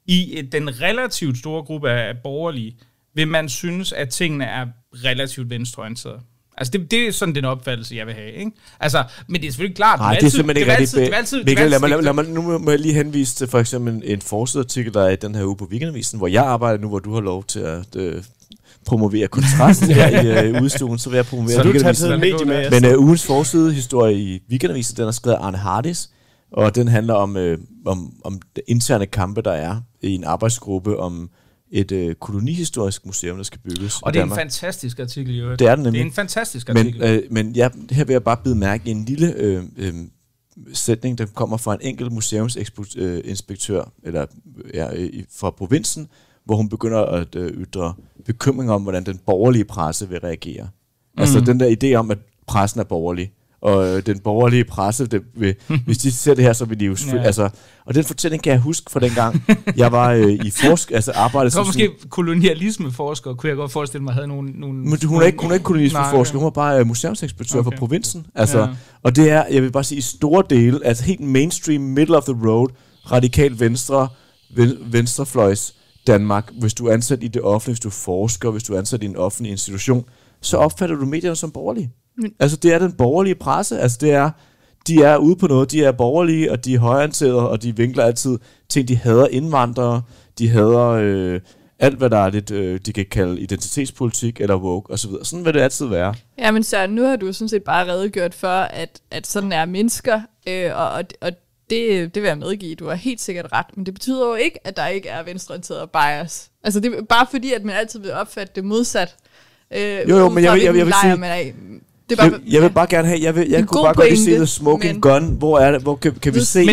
i den relativt store gruppe af borgerlige, vil man synes, at tingene er relativt venstreorienterede. Altså, det er sådan den opfattelse, jeg vil have, ikke? Altså, men det er selvfølgelig klart... Nej, det er simpelthen ikke rigtigt. Nu må jeg lige henvise til for eksempel en forsideartikel, der er i den her uge på Weekendavisen, hvor jeg arbejder nu, hvor du har lov til at promovere kontrasten her i udstuen, så vil jeg promovere Weekendavisen. Men ugens forsidehistorie i Weekendavisen, den er skrevet af Arne Hardis, og den handler om de interne kampe, der er i en arbejdsgruppe om et kolonihistorisk museum, der skal bygges. Og det er en fantastisk artikel, jo. Det er den nemlig. Det er en fantastisk artikel. Men her vil jeg bare bide mærke i en lille sætning, der kommer fra en enkelt museumsinspektør fra provinsen, hvor hun begynder at ytre bekymring om, hvordan den borgerlige presse vil reagere. Altså den der idé om, at pressen er borgerlig. Og den borgerlige presse, hvis de ser det her, så vil de jo selvfølgelig... Altså, og den fortælling kan jeg huske fra dengang, jeg var i arbejdede som... måske kolonialismeforsker, kunne jeg godt forestille mig, havde nogle... Men hun er ikke kolonialismeforsker, hun var bare museumsinspektør for provinsen. Altså, og det er, jeg vil bare sige, i store dele, altså helt mainstream, middle of the road, radikalt venstrefløjs Danmark, hvis du er ansat i det offentlige, hvis du forsker, hvis du er ansat i en offentlig institution, så opfatter du medierne som borgerlige. Altså, det er den borgerlige presse. Altså, de er ude på noget. De er borgerlige, og de er højreorienterede, og de vinkler altid ting. De hader indvandrere. De hader alt, hvad der er lidt, de kan kalde identitetspolitik eller woke osv. Sådan vil det altid være. Ja, men Søren, nu har du sådan set bare redegjort for, at sådan er mennesker, og det vil jeg medgive. Du har helt sikkert ret, men det betyder jo ikke, at der ikke er venstreorienteret bias. Altså, det er bare fordi, at man altid vil opfatte det modsat. Jo, men jeg vil sige... Jeg vil bare gerne have, jeg kunne bare godt se The Smoking Gun. Hvor kan vi se...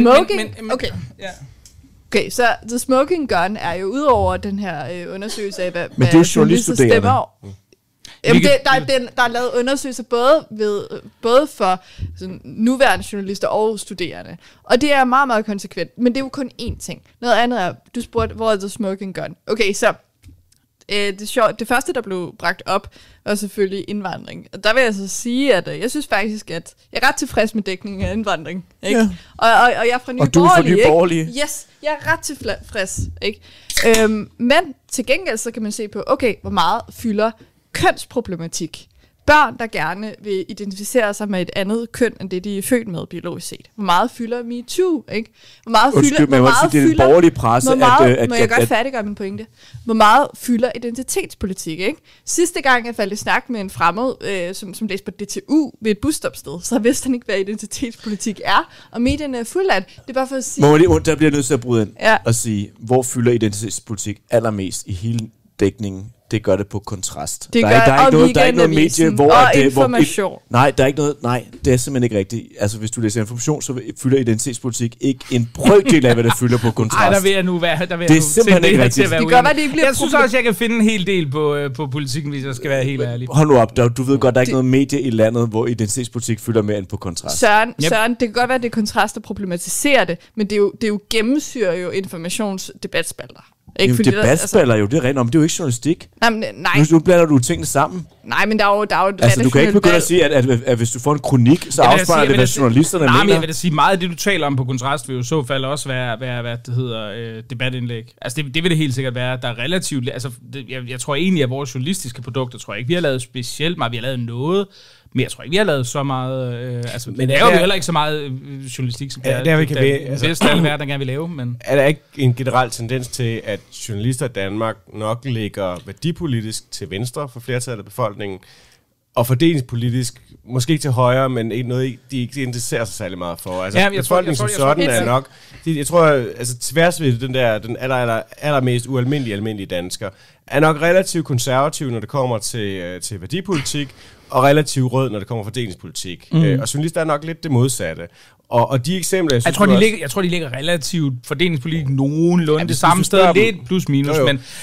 Okay, så The Smoking Gun er jo udover den her undersøgelse af, hvad men det er jo journaliststuderende. Jamen, der er lavet undersøgelser både for sådan, nuværende journalister og studerende. Og det er meget, meget konsekvent. Men det er jo kun én ting. Noget andet er, du spurgte, hvor er The Smoking Gun? Okay, så... Det første, der blev bragt op, var selvfølgelig indvandring. Og der vil jeg så sige, at jeg synes faktisk, at jeg er ret tilfreds med dækningen af indvandring. Ikke? Ja. Og jeg er fra Nye Borgerlige. Og du er fra Nye Borgerlige. Yes, jeg er ret tilfreds. Ikke? Men til gengæld så kan man se på, okay, hvor meget fylder kønsproblematik. Børn, der gerne vil identificere sig med et andet køn, end det de er født med biologisk set. Hvor meget fylder MeToo, ikke? Hvor meget færdiggøre min pointe. Hvor meget fylder identitetspolitik, ikke? Sidste gang jeg faldt i snak med en fremmed, som læste på DTU ved et busstopsted, så vidste han ikke, hvad identitetspolitik er, og medierne er fuldt af det. Det er bare for at sige... Der bliver nødt til at bryde ind og sige, hvor fylder identitetspolitik allermest i hele dækningen? Det gør det på Kontrast. Der er ikke noget medie, hvor og information. Nej, der er ikke noget. Nej, det er simpelthen ikke rigtigt. Altså, hvis du læser information, så fylder identitetspolitik ikke en brøkdel af, hvad det fylder på Kontrast. Nej, der vil jeg nu være. Det er simpelthen ikke rigtigt. Det gør, det ikke jeg synes også, jeg kan finde en hel del på politikken, hvis jeg skal være helt ærlig. Hold nu op, du ved godt, der er ikke noget medie i landet, hvor identitetspolitik fylder mere end på Kontrast. Søren, det kan godt være, det er Kontrast, der problematiserer det, men det er jo gennemsyrer jo informationsdebatspalter. Ikke, debatspiller jo, det er rent om, det er jo ikke journalistik. Nej. Nu blander du tingene sammen. Nej, men der er jo altså, du kan ikke begynde at sige, at hvis du får en kronik, så afspejler det, hvad journalisterne mener. Nej, men jeg vil da sige, meget af det, du taler om på Kontrast, vil jo i så fald også være hvad det hedder, debatindlæg. Altså, det vil det helt sikkert være. Der er relativt... Altså, jeg tror egentlig, at vores journalistiske produkter, tror jeg ikke, vi har lavet specielt meget. Vi har lavet noget, men jeg tror ikke, vi har lavet så meget... men laver vi heller ikke så meget journalistik, som der vi kan bedste alle verden gerne vil lave. Men er der ikke en generel tendens til, at journalister i Danmark nok ligger værdipolitisk til venstre for flertallet af befolkningen, og fordelingspolitisk måske ikke til højre, men ikke noget, de ikke interesserer sig særlig meget for. Altså, befolkningen som sådan er nok... Jeg tror, altså tværs ved den allermest almindelige dansker, er nok relativt konservativ, når det kommer til værdipolitik, og relativt rød, når det kommer til fordelingspolitik. Og journalister er nok lidt det modsatte. Og de eksempler, jeg tror, de ligger relativt fordelingspolitik nogenlunde det samme sted, lidt plus minus,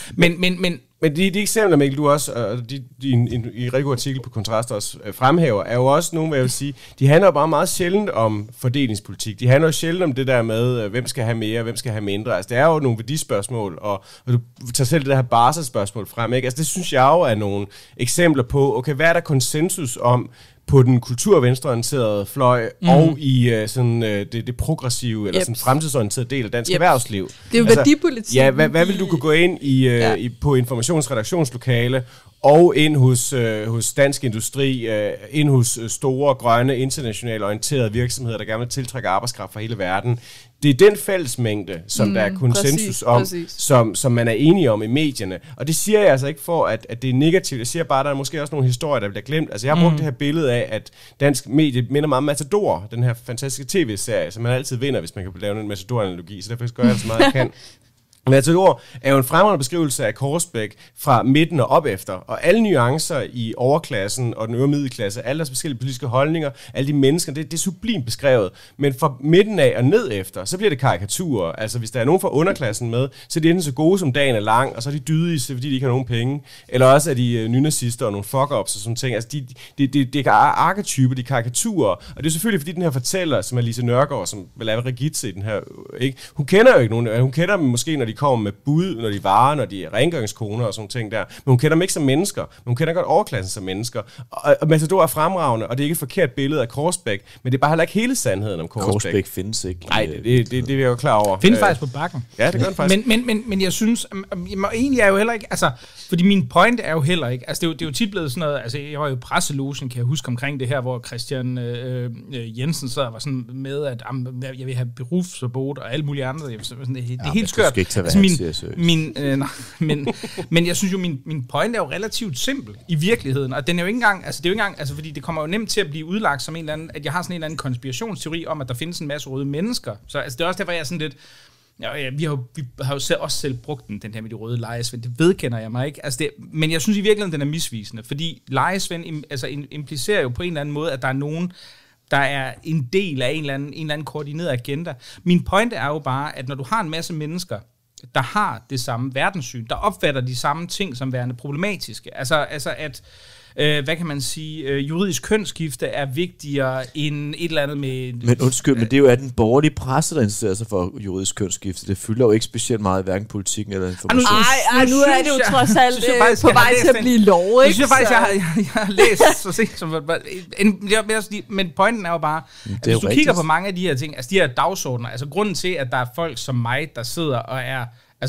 men de eksempler, Mikkel, du også, og i rigtig god artikel på Kontrast også fremhæver, er jo også nogle, hvad jeg vil sige, de handler bare meget sjældent om fordelingspolitik. De handler jo sjældent om det der med, hvem skal have mere, hvem skal have mindre. Altså, det er jo nogle værdispørgsmål, og du tager selv det her barselsspørgsmål frem, ikke? Altså, det synes jeg jo er nogle eksempler på, okay, hvad er der konsensus om på den kulturvenstreorienterede fløj, og i sådan det progressive, eller sådan fremtidsorienterede del af dansk erhvervsliv. Det er jo værdipolitik. Ja, hvad vil du kunne gå ind på informationsredaktionslokale, og ind hos Dansk Industri, ind hos store, grønne, internationalt orienterede virksomheder, der gerne vil tiltrække arbejdskraft fra hele verden. Det er den fællesmængde, som der er konsensus som man er enige om i medierne. Og det siger jeg altså ikke for, at det er negativt. Jeg siger bare, at der er måske også nogle historier, der bliver glemt. Altså jeg har brugt det her billede af, at dansk medie minder meget om Matador, den her fantastiske tv-serie, som man altid vinder, hvis man kan lave en Matador-analogi. Så derfor gør jeg så meget, jeg kan. Matador er jo en fremragende beskrivelse af Korsbæk fra midten og op efter, og alle nuancer i overklassen og den øvre middelklasse, alle deres forskellige politiske holdninger, alle de mennesker, det er sublimt beskrevet. Men fra midten af og ned efter, så bliver det karikaturer. Altså hvis der er nogen fra underklassen med, så er de enten så gode som dagen er lang, og så er de dydige, fordi de ikke har nogen penge. Eller også er de nynazister og nogle fuck-ups og sådan ting. Altså det er arketyper, de er karikaturer, og det er selvfølgelig fordi den her fortæller, som er Lise Nørgaard, som vil lave Regitze i den her, ikke? Hun kender jo ikke nogen, hun kender dem måske, når de kommer med bud, når de varer, når de er rengøringskoner og sådan ting der. Men hun kender dem ikke som mennesker, men hun kender godt overklassen som mennesker. Og Matador er fremragende, og det er ikke et forkert billede af Korsbæk, men det er bare heller ikke hele sandheden om Korsbæk. Korsbæk findes ikke. Nej, det er jeg jo klar over. Findes faktisk på Bakken. Ja, det gør den faktisk. Men jeg synes, egentlig er jo heller ikke, altså, fordi min point er jo heller ikke, altså det er jo tit blevet sådan noget, altså jeg var jo i presselogen, kan jeg huske omkring det her, hvor Christian Jensen sad og var sådan med, at jeg vil have berufsverbot og alle mulige andre. Det er helt skørt. Men jeg synes jo, min point er jo relativt simpel i virkeligheden, og den er jo ikke engang, altså det er jo ikke engang, altså fordi det kommer jo nemt til at blive udlagt som en eller anden, at jeg har sådan en eller anden konspirationsteori om, at der findes en masse røde mennesker. Så altså, det er også derfor, jeg er sådan lidt, vi har jo også selv brugt den her med de røde lejesvend, det vedkender jeg mig ikke. Altså men jeg synes i virkeligheden, den er misvisende, fordi lejesvend implicerer jo på en eller anden måde, at der er nogen, der er en del af en eller anden koordineret agenda. Min pointe er jo bare, at når du har en masse mennesker, der har det samme verdenssyn, der opfatter de samme ting som værende problematiske. Altså at, hvad kan man sige, juridisk kønsskifte er vigtigere end et eller andet med... Men undskyld, men det er jo den borgerlige presse, der interesserer sig for juridisk kønsskifte. Det fylder jo ikke specielt meget i hverken politikken eller information. Nu er det jo trods alt på vej til at blive lov, ikke? Jeg synes faktisk, jeg har læst så sent som... Men pointen er jo bare, at hvis du kigger på mange af de her ting, altså de her dagsordner, altså grunden til, at der er folk som mig, der sidder og er...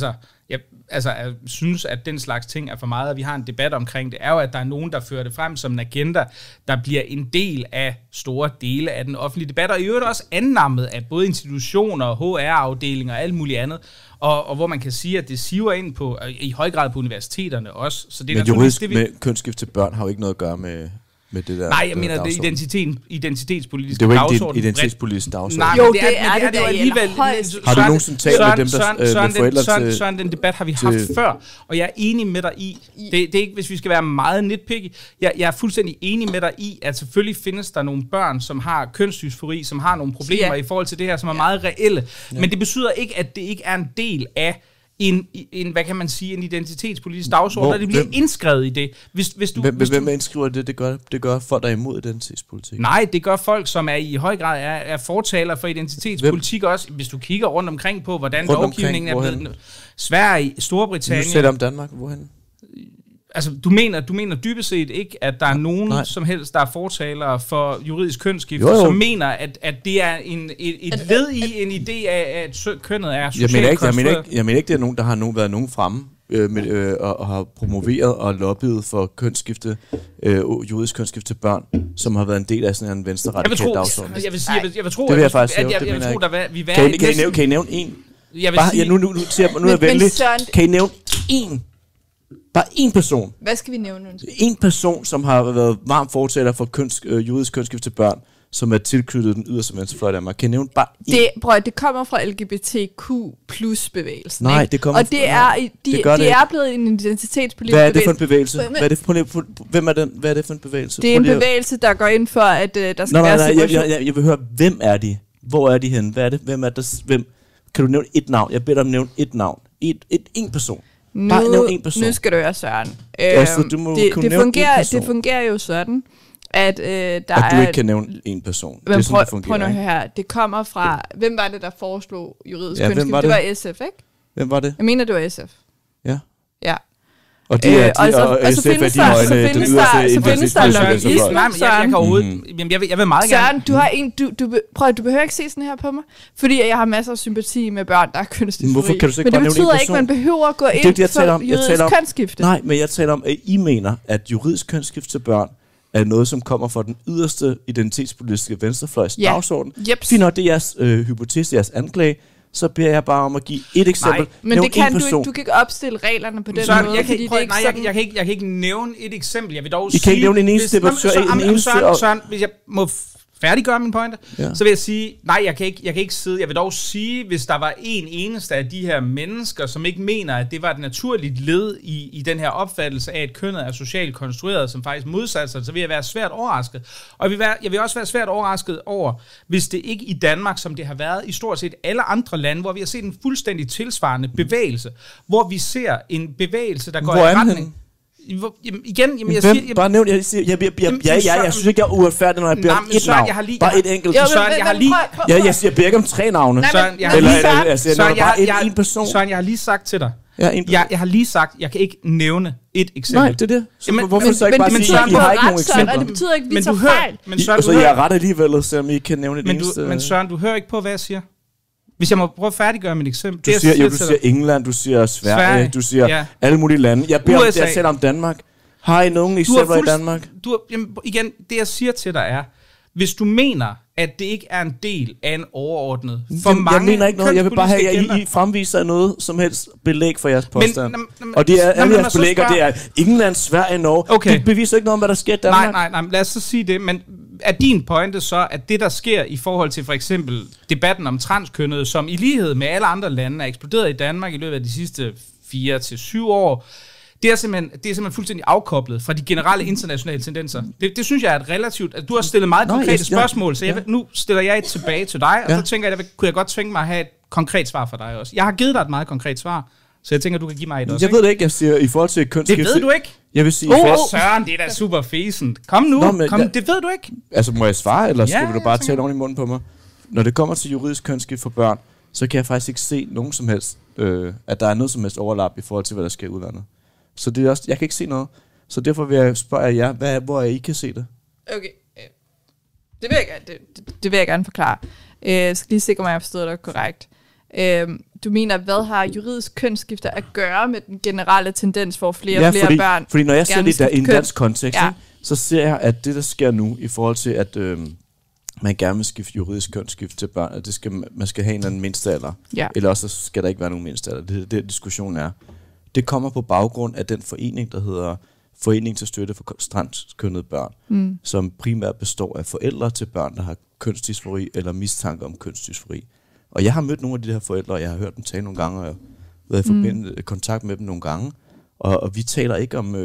jeg synes, at den slags ting er for meget, og vi har en debat omkring det, er jo, at der er nogen, der fører det frem som en agenda, der bliver en del af store dele af den offentlige debat, og i øvrigt også annammet af både institutioner, HR-afdelinger og alt muligt andet, og hvor man kan sige, at det siver ind på, i høj grad på universiteterne også. Så det er men juridisk med kønsskift til børn har jo ikke noget at gøre med det der. Nej, jeg mener, det er identitetspolitisk dagsorden. Det er jo ikke en identitetspolitisk dagsorden. Nej, jo, det er det alligevel. Har du nogensinde talt med dem, der med forældre til... Søren, den debat har vi haft før, og jeg er enig med dig i, det er ikke, hvis vi skal være meget nitpicky, jeg er fuldstændig enig med dig i, at selvfølgelig findes der nogle børn, som har kønsdysfori, som har nogle problemer i forhold til det her, som er meget reelle, men det betyder ikke, at det ikke er en del af en hvad kan man sige, en identitetspolitisk dagsorden, og det bliver indskrevet i det. Hvem indskriver det? Det gør folk, der er imod identitetspolitik. Nej, det gør folk, som er i høj grad er fortaler for identitetspolitik også. Hvis du kigger rundt omkring på, hvordan lovgivningen er blevet... Sverige, Storbritannien... Nu sætter om Danmark, hvorhen? Altså, du mener dybest set ikke, at der er nogen som helst, der er fortalere for juridisk kønsskifte, som mener, at det er et led i en idé af, at kønnet er socialt konstrueret? Jeg mener ikke, det er nogen, der har været nogen fremme og har promoveret og lobbyet for kønsskifte, juridisk kønsskifte til børn, som har været en del af sådan en venstre-radikal dagsorden. Jeg vil tro, det vil jeg faktisk Kan I nævne en? Nu er jeg venlig. Kan I nævne en? Bare én person. Hvad skal vi nævne? En person, som har været varm fortaler for juridisk kønsskifte til børn, som er tilknyttet den yderste venstrefløj af Danmark. Kan jeg nævne bare én? Det kommer fra LGBTQ plus bevægelsen. Nej, det kommer det er blevet en identitetspolitisk bevægelse. Hvad er det for en bevægelse? Hvad er det for en bevægelse? Det er en bevægelse, der går ind for, at der skal være separation. Jeg vil høre, hvem er de? Hvor er de henne? Hvad er det? Hvem er der? Kan du nævne et navn? Jeg beder dig om at nævne et navn. En person. Nu skal du høre, Søren. Det fungerer jo sådan, at der at du ikke kan nævne en person. Men det er sådan, prøv nu her. Det kommer fra... Hvem var det, der foreslog juridisk kønsskifte? Det var SF, ikke? Hvem var det? Jeg mener, det var SF. Ja. Ja. Og de er, så findes der lobbyisme. Nej, men jeg kan overhovedet... Jeg vil meget gerne... Søren, du har en... Du behøver ikke se sådan her på mig, fordi jeg har masser af sympati med børn, der er kønsdysfori. Hvorfor kan du så ikke men det betyder ikke, at man behøver at gå ind for juridisk kønsskifte. Nej, men jeg taler om, at I mener, at juridisk kønsskifte til børn er noget, som kommer fra den yderste identitetspolitiske venstrefløjs dagsorden. Fint nok, det er jeres hypotese, jeres anklage. Så beder jeg bare om at give et eksempel. Nej, men det kan du ikke. Du kan ikke opstille reglerne på den måde, jeg kan ikke nævne et eksempel. Jeg vil dog sige... I kan ikke nævne en eneste debattør. Søren, hvis jeg må færdiggøre min pointe, så vil jeg sige, nej, jeg kan ikke sidde. Jeg vil dog sige, hvis der var en eneste af de her mennesker, som ikke mener, at det var et naturligt led i den her opfattelse af, at kønnet er socialt konstrueret, som faktisk modsatte sig, så vil jeg være svært overrasket. Og jeg vil også være svært overrasket over, hvis det ikke i Danmark, som det har været i stort set alle andre lande, hvor vi har set en fuldstændig tilsvarende bevægelse, hvor vi ser en bevægelse, der går i retning... Jeg siger... Bare nævn, jeg synes ikke, jeg er uretfærdig, når jeg beder om et navn. Bare et enkelt. Jeg beder ikke om 3 navne. Søren, en person. Søren, jeg har lige sagt til dig. Jeg har lige sagt, jeg kan ikke nævne et eksempel. Nej, det er det. Hvorfor så ikke bare sige, at I har ikke nogen eksempler? Det betyder ikke, at vi tager fejl. Så jeg er ret alligevel, selvom I kan nævne et eneste... Men Søren, du hører ikke på, hvad jeg siger. Hvis jeg må prøve at færdiggøre mit eksempel. Du siger England, du siger Sverige, du siger alle mulige lande. Jeg beder om det, jeg taler om Danmark. Har I nogen eksempler i Danmark? Igen, det jeg siger til dig er, hvis du mener, at det ikke er en del af en overordnet for mange... Jeg mener ikke noget, jeg vil bare have, at I fremviser noget som helst belæg for jeres påstand. Og det er alle jeres belægger, det er England, Sverige, Norge. Okay. Det beviser ikke noget om, hvad der sker i Danmark. Nej, lad os så sige det, men er din pointe så, at det, der sker i forhold til for eksempel debatten om transkønnede, som i lighed med alle andre lande er eksploderet i Danmark i løbet af de sidste 4 til 7 år, det er simpelthen fuldstændig afkoblet fra de generelle internationale tendenser. Det synes jeg er et relativt... At du har stillet meget konkrete spørgsmål, så nu stiller jeg et tilbage til dig, og så tænker jeg, kunne jeg godt tænke mig at have et konkret svar for dig også. Jeg har givet dig et meget konkret svar, så jeg tænker, du kan give mig et også. Jeg ved det ikke, jeg siger i forhold til kønsskifte... Det ved du ikke? Jeg vil sige... Søren, det er da super fæsent. Kom nu, det ved du ikke. Altså, må jeg svare, eller skal du bare tale oven i munden på mig? Når det kommer til juridisk kønsskifte for børn, så kan jeg faktisk ikke se nogen som helst, at der er noget som helst overlap i forhold til, hvad der sker i udlandet. Så det er også, jeg kan ikke se noget. Så derfor vil jeg spørge jer, hvor I kan se det. Okay. Det vil jeg gerne forklare. Jeg skal lige sikre mig, at jeg forstod dig korrekt. Du mener, hvad har juridisk kønsskifte at gøre med den generelle tendens for flere og flere børn? Fordi når jeg ser det i en dansk kontekst, så ser jeg, at det, der sker nu, i forhold til, at man gerne vil skifte juridisk kønsskifte til børn, at man skal have en eller anden mindstealder. Ja. Eller også skal der ikke være nogen mindstealder. Det diskussionen er. Det kommer på baggrund af den forening, der hedder Forening til Støtte for Transkønnede Børn, som primært består af forældre til børn, der har kønsdysfori eller mistanke om kønsdysfori. Og jeg har mødt nogle af de her forældre, og jeg har hørt dem tale nogle gange, og jeg har været i kontakt med dem nogle gange. Og vi taler ikke om,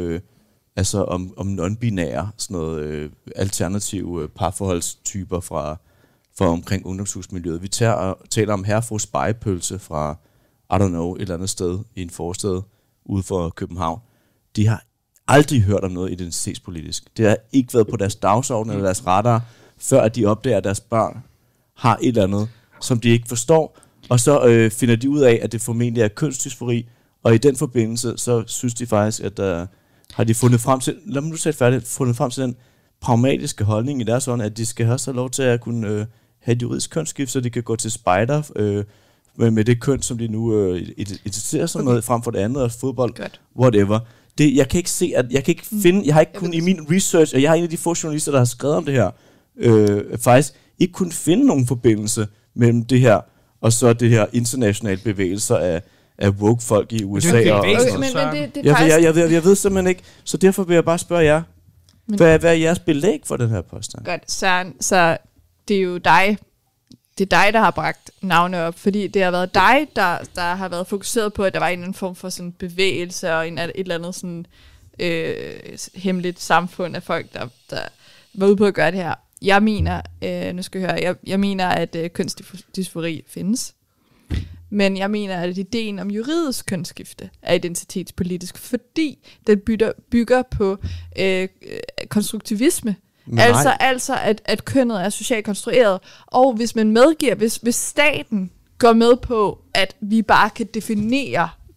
om non-binære, sådan noget alternative parforholdstyper fra omkring ungdomshusmiljøet. Vi taler om herrefru spejepølse fra, I don't know, et eller andet sted i en forstad ude for København. De har aldrig hørt om noget identitetspolitisk. Det har ikke været på deres dagsorden eller deres radar, før at de opdager, at deres børn har et eller andet, som de ikke forstår, og så finder de ud af, at det formentlig er kønsdysfori, og i den forbindelse, så synes de faktisk, at har de fundet frem til, lad mig nu sætte færdigt, fundet frem til den pragmatiske holdning i deres ånd, at de skal også have lov til at kunne have et juridisk kønsskift, så de kan gå til spejder med det køn, som de nu identificerer sig med, frem for det andet, og fodbold, whatever. Det, jeg kan ikke se, at jeg kan ikke finde, jeg har ikke kun i min research, og jeg har en af de få journalister, der har skrevet om det her, faktisk ikke kunne finde nogen forbindelse mellem det her, og så det her internationale bevægelser af woke folk i USA. Jeg ved simpelthen ikke, så derfor vil jeg bare spørge jer, hvad er jeres belæg for den her påstand? Godt, Søren, så det er jo dig, der har bragt navne op, fordi det har været dig, der har været fokuseret på, at der var en eller anden form for sådan bevægelse, og et eller andet sådan hemmeligt samfund af folk, der var ude på at gøre det her. Jeg mener, jeg mener, at kønsdysfori findes. Men jeg mener, at ideen om juridisk kønsskifte er identitetspolitisk, fordi den bygger på konstruktivisme. Altså at kønnet er socialt konstrueret. Og hvis man medgiver, hvis staten går med på, at vi bare kan definere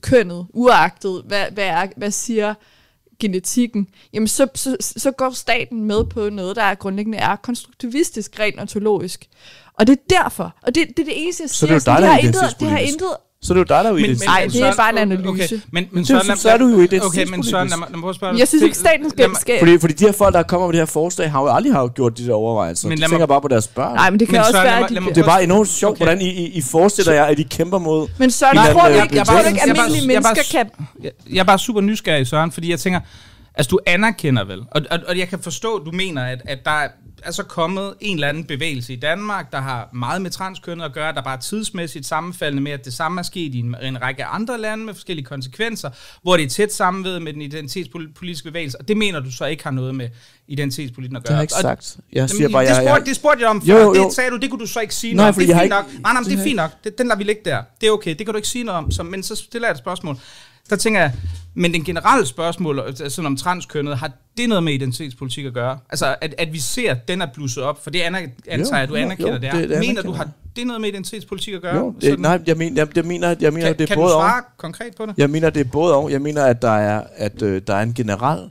kønnet, uagtet hvad siger genetikken, jamen så går staten med på noget, der grundlæggende er konstruktivistisk, rent ontologisk. Og det er derfor, og det er det eneste, jeg siger. Så det har intet. Så det er jo dig, der er jo identitetspolitisk. Nej, det er bare en analyse. Okay, men så er du jo identitetspolitisk. Okay, men Søren, lad mig prøve at spørge dig. Jeg synes ikke, staten skal... Fordi de her folk, der kommer med det her forslag, har jo aldrig gjort de der overvejelser. De tænker bare på deres børn. Nej, men det kan også være, det er bare enormt sjovt, hvordan I forestiller jer, at I kæmper mod... Men Søren, jeg tror ikke, almindelige mennesker kan... Jeg er bare super nysgerrig, Søren, fordi jeg tænker... Altså, du anerkender vel, og jeg kan forstå, at du mener, at der er så kommet en eller anden bevægelse i Danmark, der har meget med transkønnet at gøre, der bare tidsmæssigt sammenfaldende med, at det samme er sket i en række andre lande med forskellige konsekvenser, hvor det er tæt sammenved med den identitetspolitiske bevægelse, og det mener du så ikke har noget med identitetspolitikken at gøre. Det har jeg ikke sagt. Jeg siger bare, det spurgte jeg om før. Jo. Det sagde du, det kunne du så ikke sige noget om. Det er fint nok. Nej, det er fint nok. Den lader vi ligge der. Det er okay, det kan du ikke sige noget om. Men så stiller jeg et spørgsmål. Der tænker jeg, men den generelle spørgsmål sådan om transkønnet, har det noget med identitetspolitik at gøre? Altså, at vi ser, at den er blusset op, for det antager jeg, du anerkender det. Mener du, har det noget med identitetspolitik at gøre? Jo, nej, jeg mener, det er både og. Kan du svare konkret på det? Jeg mener, det er både og. Jeg mener, at der er en generel...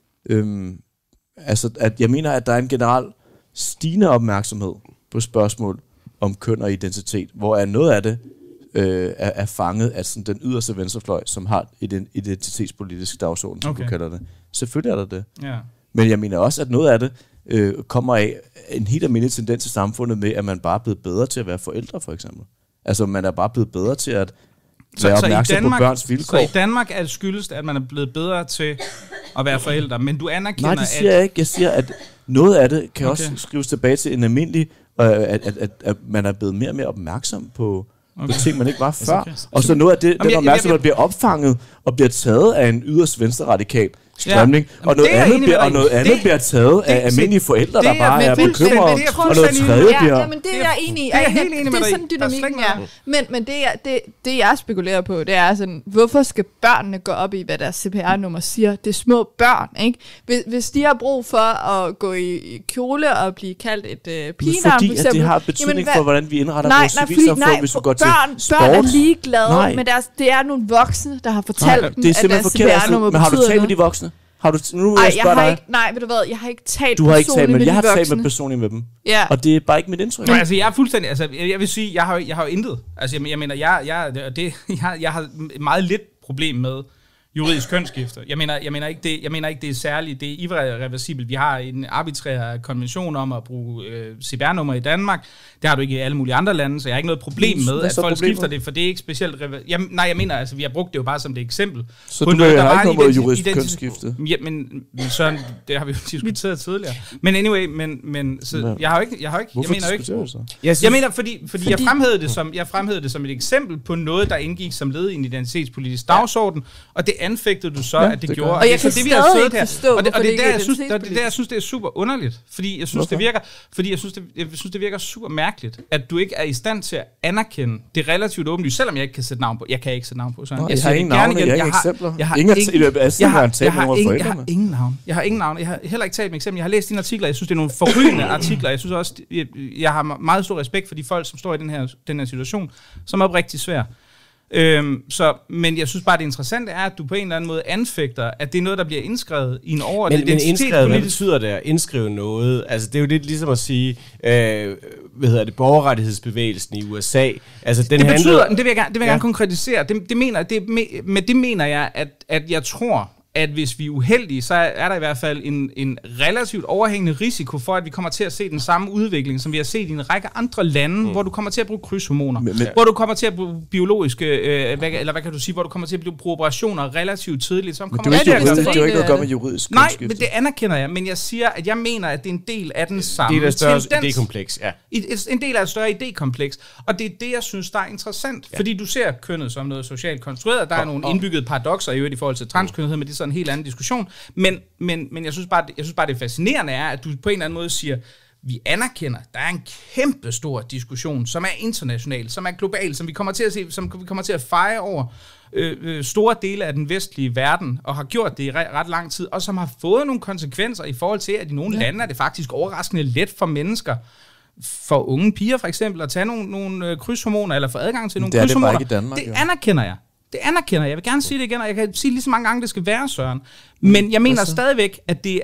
jeg mener, at der er en generel stigende opmærksomhed på spørgsmål om køn og identitet, hvor er noget af det er fanget af sådan den yderste venstrefløj, som har et identitetspolitisk dagsorden, som du kalder det. Selvfølgelig er der det. Ja. Men jeg mener også, at noget af det kommer af en helt almindelig tendens i samfundet med, at man bare er blevet bedre til at være forældre, for eksempel. Altså, man er bare blevet bedre til at være opmærksom på børns vilkår. Så i Danmark er det skyldes, at man er blevet bedre til at være forældre, men du anerkender, Nej, det siger jeg ikke. Jeg siger, at noget af det kan også skrives tilbage til en almindelig, at man er blevet mere og mere opmærksom på ting, man ikke var før. Okay. Og så noget af det, den opmærksomhed bliver opfanget og bliver taget af en yderst venstre-radikal strømning, og noget andet bliver taget af almindelige forældre, der bare er bekymrede, og noget tredje bliver... Ja, men det er jeg enig i. Det er sådan dynamikken er. Men det jeg spekulerer på, det er sådan, hvorfor skal børnene gå op i, hvad deres CPR-nummer siger? Det er små børn, ikke? Hvis de har brug for at gå i kjole og blive kaldt et pigenavn, fordi at det har betydning for, hvordan vi indretter vores civilsamfund, hvis vi går til sport. Børn er ligeglade, men det er nogle voksne, der har fortalt dem, at deres CPR-nummer betyder noget. Men har du talt med de voksne? Har du ved du hvad, jeg har ikke talt personligt med de voksne. Jeg har talt med personligt med dem. Ja. Og det er bare ikke mit indtryk. Nej, altså jeg er fuldstændig, altså jeg vil sige, jeg har jo intet. Altså jeg mener, jeg har meget lidt problem med juridisk kønsskifte. Jeg mener ikke det er særligt, det er irreversibelt. Vi har en arbitrær konvention om at bruge CPR-nummer i Danmark. Det har du ikke i alle mulige andre lande, så jeg har ikke noget problem med, at folk skifter det, for det er ikke specielt... jeg mener, altså vi har brugt det jo bare som det eksempel. Så du har ikke noget mod juridisk kønsskifte? Ja, men Søren, det har vi jo diskuteret tidligere. Men anyway, jeg har ikke... Hvorfor diskuterer du så? Jeg mener, fordi jeg fremhævede det som et eksempel på noget, der indgik som led i en identitetspolitisk dagsorden, og det anfægtede du så, at det gjorde. Og jeg kan stadig ikke forstå, og det er der, jeg synes, det er super underligt. Fordi jeg synes, det virker super mærkeligt, at du ikke er i stand til at anerkende det relativt åbenlyst, selvom jeg ikke kan sætte navn på. Jeg kan ikke sætte navn på. Jeg har ingen navn, jeg har eksempler. Jeg har ingen navn. Jeg har heller ikke talt med eksempler. Jeg har læst dine artikler. Jeg synes, det er nogle forrygende artikler. Jeg synes også, jeg har meget stor respekt for de folk, som står i den her situation, som er rigtig svær. Men jeg synes bare, det interessante er, at du på en eller anden måde anfægter, at det er noget, der bliver indskrevet i en overordnet indskrevet, hvad betyder det at indskrive noget? Altså, det er jo lidt ligesom at sige, borgerrettighedsbevægelsen i USA. Altså, det betyder, det vil jeg gerne konkretisere. Det mener jeg, at jeg tror, at hvis vi er uheldige, så er der i hvert fald en relativt overhængende risiko for, at vi kommer til at se den samme udvikling, som vi har set i en række andre lande, hvor du kommer til at bruge krydshormoner, hvor du kommer til at bruge biologiske, eller hvad kan du sige, hvor du kommer til at bruge operationer relativt tidligt. Som kommer det er jo ikke noget at gøre med juridisk Nej, men det anerkender jeg, men jeg siger, at jeg mener, at det er en del af den samme tendens. Det er et større idékompleks, ja. En del af et større idékompleks, og det er det, jeg synes, der er interessant, fordi du ser kønnet som noget socialt konstrueret, der er nogle indbyggede paradokser i forhold til transkønnethed, men det er en helt anden diskussion, men jeg synes bare, det fascinerende er, at du på en eller anden måde siger, vi anerkender, der er en kæmpe stor diskussion, som er international, som er global, som vi kommer til at se, som vi kommer til at fejre over store dele af den vestlige verden, og har gjort det i ret lang tid, og som har fået nogle konsekvenser i forhold til, at i nogle lande er det faktisk overraskende let for mennesker, for unge piger for eksempel, at tage nogle krydshormoner, eller få adgang til nogle krydshormoner. Det anerkender jeg. Det anerkender jeg. Jeg vil gerne sige det igen, og jeg kan sige lige så mange gange, det skal være, Søren. Men jeg mener stadigvæk, at det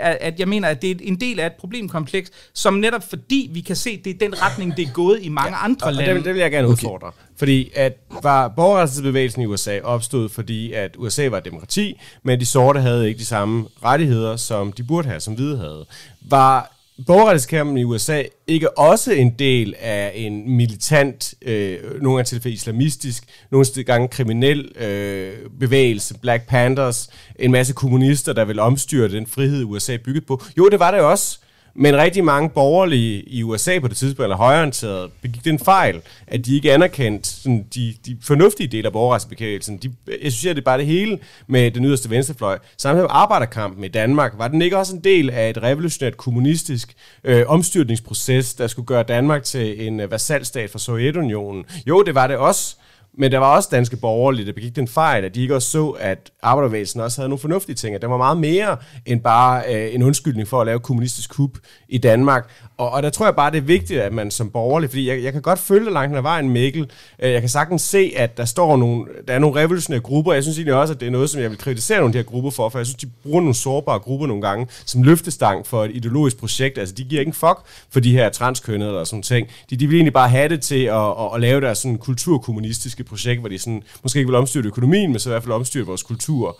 er en del af et problemkompleks, som netop fordi vi kan se, det er den retning, det er gået i mange andre lande. Det vil jeg gerne udfordre. Fordi at borgerrettighedsbevægelsen i USA opstod, fordi at USA var et demokrati, men de sorte havde ikke de samme rettigheder, som de burde have, som hvide havde. Var borgerrettighedskampen i USA ikke også en del af en militant, nogle gange tilfælde islamistisk, nogle gange kriminel bevægelse, Black Panthers, en masse kommunister, der ville omstyrte den frihed, USA byggede på? Jo, det var det også. Men rigtig mange borgerlige i USA på det tidspunkt, eller højreorienterede, begik den fejl, at de ikke anerkendte sådan, de fornuftige dele af borgerretsbevægelsen. Jeg synes, at det er bare det hele med den yderste venstrefløj. Samtidig med arbejderkampen i Danmark, var den ikke også en del af et revolutionært kommunistisk omstyrtningsproces, der skulle gøre Danmark til en vasalstat for Sovjetunionen? Jo, det var det også. Men der var også danske borgerlige, der begik den fejl, at de ikke også så, at arbejderbevægelsen også havde nogle fornuftige ting. At der var meget mere end bare en undskyldning for at lave kommunistisk kup i Danmark. Og der tror jeg bare, det er vigtigt, at man som borgerlig, fordi jeg kan godt følge det langt ad vejen, Mikkel. Jeg kan sagtens se, at der er nogle revolutionære grupper. Jeg synes egentlig også, at det er noget, som jeg vil kritisere nogle af de her grupper for jeg synes, de bruger nogle sårbare grupper nogle gange som løftestang for et ideologisk projekt. Altså, de giver ikke en fuck for de her transkønnede eller sådan ting. De vil egentlig bare have det til at lave deres sådan kulturkommunistiske projekt, hvor de sådan, måske ikke vil omstyrte økonomien, men så i hvert fald omstyrte vores kultur.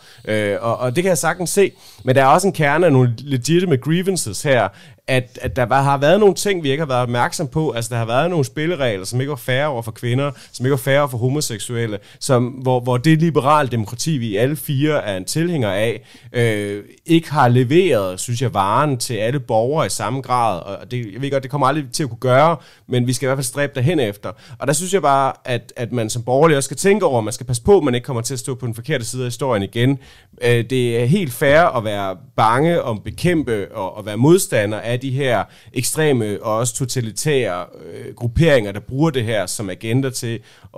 Og det kan jeg sagtens se. Men der er også en kerne af nogle legitimate grievances her, at der har været nogle ting, vi ikke har været opmærksom på. Altså, der har været nogle spilleregler, som ikke var fair over for kvinder, som ikke var fair over for homoseksuelle, hvor det liberale demokrati, vi alle fire er en tilhænger af, ikke har leveret, synes jeg, varen til alle borgere i samme grad. Og det, jeg ved godt, det kommer aldrig til at kunne gøre, men vi skal i hvert fald stræbe derhen efter. Og der synes jeg bare, at man som borgerlig også skal tænke over, at man skal passe på, at man ikke kommer til at stå på den forkerte side af historien igen. Det er helt fair at være bange om bekæmpe og være modstander af de her ekstreme og også totalitære grupperinger, der bruger det her som agenda til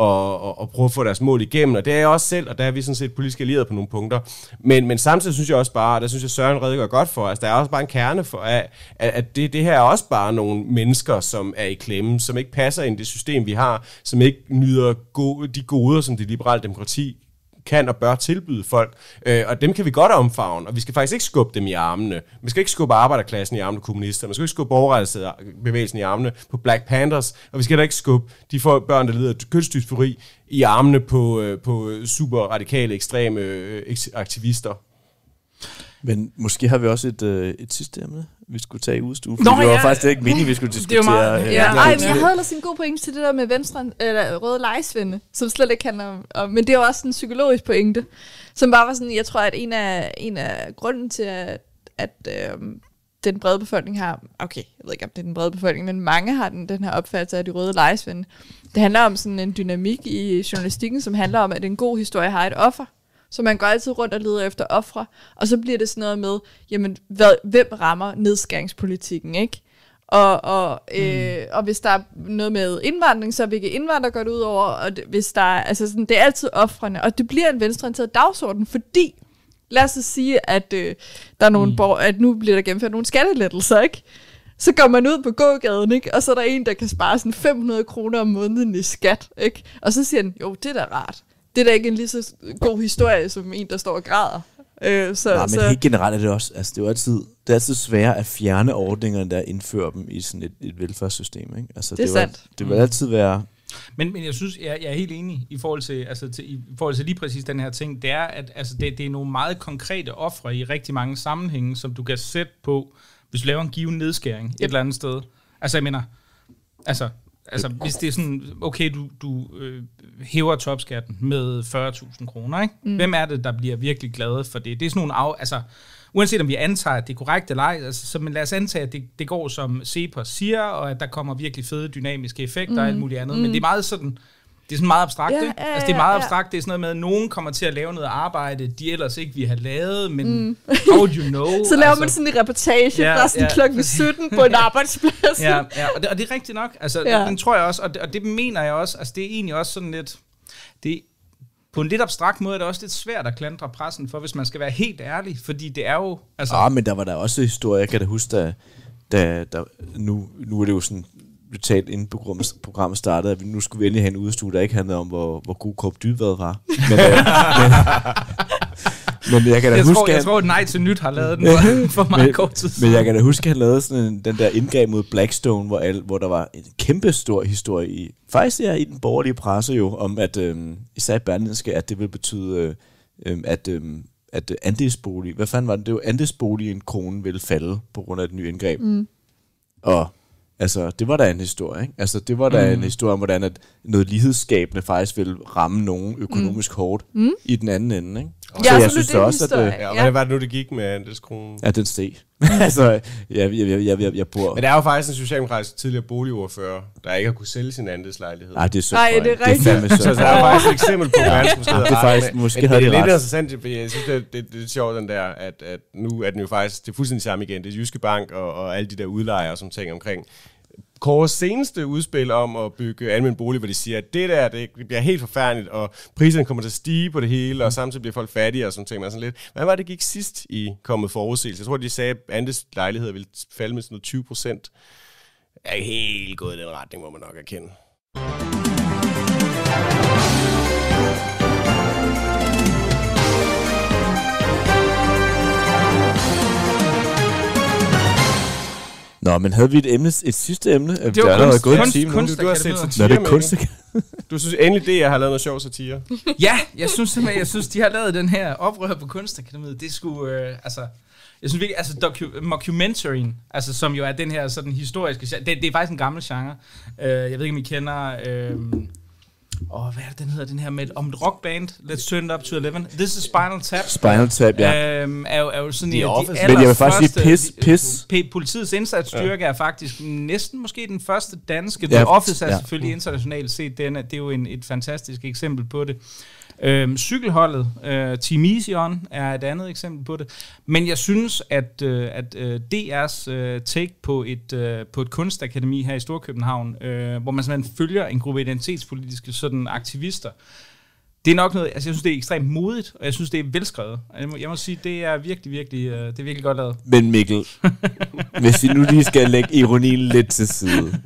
at prøve at få deres mål igennem. Og det er jeg også selv, og der er vi sådan set politisk allieret på nogle punkter. Men samtidig synes jeg også bare, og der synes jeg Søren redegør godt for, altså der er også bare en kerne for, at det her er også bare nogle mennesker, som er i klemme, som ikke passer ind i det system, vi har, som ikke nyder de goder, som det liberale demokrati kan og bør tilbyde folk, og dem kan vi godt omfavne, og vi skal faktisk ikke skubbe dem i armene. Vi skal ikke skubbe arbejderklassen i armene på kommunister, man skal ikke skubbe borgerrettighedsbevægelsen i armene på Black Panthers, og vi skal da ikke skubbe de børn, der lider af kønsdysfori, i armene på super radikale, ekstreme aktivister. Men måske har vi også et sidste emne, vi skulle tage i udstue. Det var faktisk ikke meningen, vi skulle diskutere. Men jeg havde ellers en god pointe til det der med venstre, eller røde lejesvende, som slet ikke handler om, men det er også en psykologisk pointe, som bare var sådan, jeg tror, at en af grunden til, at den brede befolkning har, okay, jeg ved ikke, om det er den brede befolkning, men mange har den her opfattelse af de røde lejesvende. Det handler om sådan en dynamik i journalistikken, som handler om, at en god historie har et offer. Så man går altid rundt og leder efter ofre, og så bliver det sådan noget med, jamen, hvem rammer nedskæringspolitikken, ikke? Og hvis der er noget med indvandring, så er hvilke indvandrere går det ud over, og hvis der er, altså sådan, det er altid ofrene, og det bliver en venstreorienteret dagsorden, fordi, lad os sige, at der er nogle at nu bliver der gennemført nogle skattelettelser, ikke? Så går man ud på gågaden, ikke? Og så er der en, der kan spare sådan 500 kroner om måneden i skat, ikke? Og så siger den, jo, det er da rart. Det er da ikke en lige så god historie, som en, der står og græder. Men helt generelt er det også, altså det er altid sværere at fjerne ordningerne, der indfører dem i sådan et velfærdssystem, ikke? Altså, det er sandt. Det vil altid være... Men jeg synes, jeg er helt enig i forhold til lige præcis den her ting. Det er, at altså, det er nogle meget konkrete ofre i rigtig mange sammenhænge, som du kan sætte på, hvis du laver en given nedskæring et eller andet sted. Altså, jeg mener... Altså, hvis det er sådan, okay, du hæver topskatten med 40.000 kroner, ikke? Hvem er det, der bliver virkelig glade for det? Det er sådan nogle uanset om vi antager, at det er korrekt eller ej, altså, så men lad os antage, at det går som Cepos siger, og at der kommer virkelig fede dynamiske effekter og alt muligt andet. Men det er meget sådan... Det er sådan meget abstrakt, ikke? Altså, det er meget abstrakt. Det er sådan noget med, at nogen kommer til at lave noget arbejde, de ellers ikke ville have lavet, men how would you know? Så laver man sådan en reportage fra sådan klokken 17 på en arbejdsplads. Og det er rigtigt nok. Altså, den tror jeg også, og det mener jeg også. Altså, det er egentlig også sådan lidt... På en lidt abstrakt måde er det også lidt svært at klandre pressen for, hvis man skal være helt ærlig, fordi det er jo... Altså... men der var der også historier, jeg kan da huske, nu er det jo sådan... talt inden programmet startede, at nu skulle vi endelig have en udestue, der ikke handlede om, hvor god Korp Dybvad var. Men jeg kan da huske, jeg tror, at Nej til Nyt har lavet den for meget kort tid. Men jeg kan da huske, at han lavede sådan den der indgreb mod Blackstone, hvor der var en kæmpe stor historie i, faktisk i den borgerlige presse jo, om at især i Berlingske, at det vil betyde, at andelsbolig, hvad fanden var det? Det var andelsboligen kronen ville falde på grund af det nye indgreb. Og altså, det var da en historie, ikke? Altså, det var da en historie om, hvordan at noget lighedsskabende faktisk vil ramme nogen økonomisk hårdt i den anden ende, ikke? Ja, så jeg synes det også, at... Ja, hvordan var det nu, det gik med andelskronen? Ja, den steg. Altså, jeg bor... Men der er jo faktisk en socialdemokratisk tidligere boligordfører, der ikke har kunne sælge sin andelslejlighed. Nej, det er så Nej, det er rigtigt. Så der er faktisk et eksempel på, hvad det er faktisk, måske havde det er det lidt ret. interessant, fordi jeg synes, det er lidt sjovt, den der, at nu er den jo faktisk, det er fuldstændig samme igen. Det er Jyske Bank og alle de der udlejere, som tænker omkring Kåres seneste udspil om at bygge almen bolig, hvor de siger, at det bliver helt forfærdeligt, og priserne kommer til at stige på det hele, og samtidig bliver folk fattige, og sådan ting. Sådan lidt. Hvad var det, gik sidst i kommet forudsigelse? Jeg tror, de sagde, at andelslejligheder ville falde med sådan noget 20%. Jeg er ikke helt gået i den retning, må man nok erkende. Nå, men havde vi et sidste emne? Det var Du har set satire. Nå, det er kunst. Du synes endelig, det jeg har lavet noget sjov satire? Ja, jeg synes, de har lavet den her oprør på Kunstakademiet. Det skulle, jeg synes virkelig, altså mockumentaryen, altså som jo er den her sådan historiske, det er faktisk en gammel genre. Jeg ved ikke, om I kender... hvad er det, den hedder, den her med om et rockband, Let's Turn It Up to 11. This is Spinal Tap. Spinal Tap, ja. Er jo sådan de men jeg vil faktisk sige politiets indsatsstyrke er faktisk næsten måske den første danske. The Office er selvfølgelig internationalt set. Det er jo et fantastisk eksempel på det. Cykelholdet, Team Easion er et andet eksempel på det. Men jeg synes, at DR's take på et kunstakademi her i Storkøbenhavn, hvor man simpelthen følger en gruppe identitetspolitiske sådan aktivister, det er nok noget, altså jeg synes, det er ekstremt modigt, og jeg synes, det er velskrevet. Jeg må sige, det er virkelig godt lavet. Men Mikkel, hvis vi nu lige skal lægge ironien lidt til side.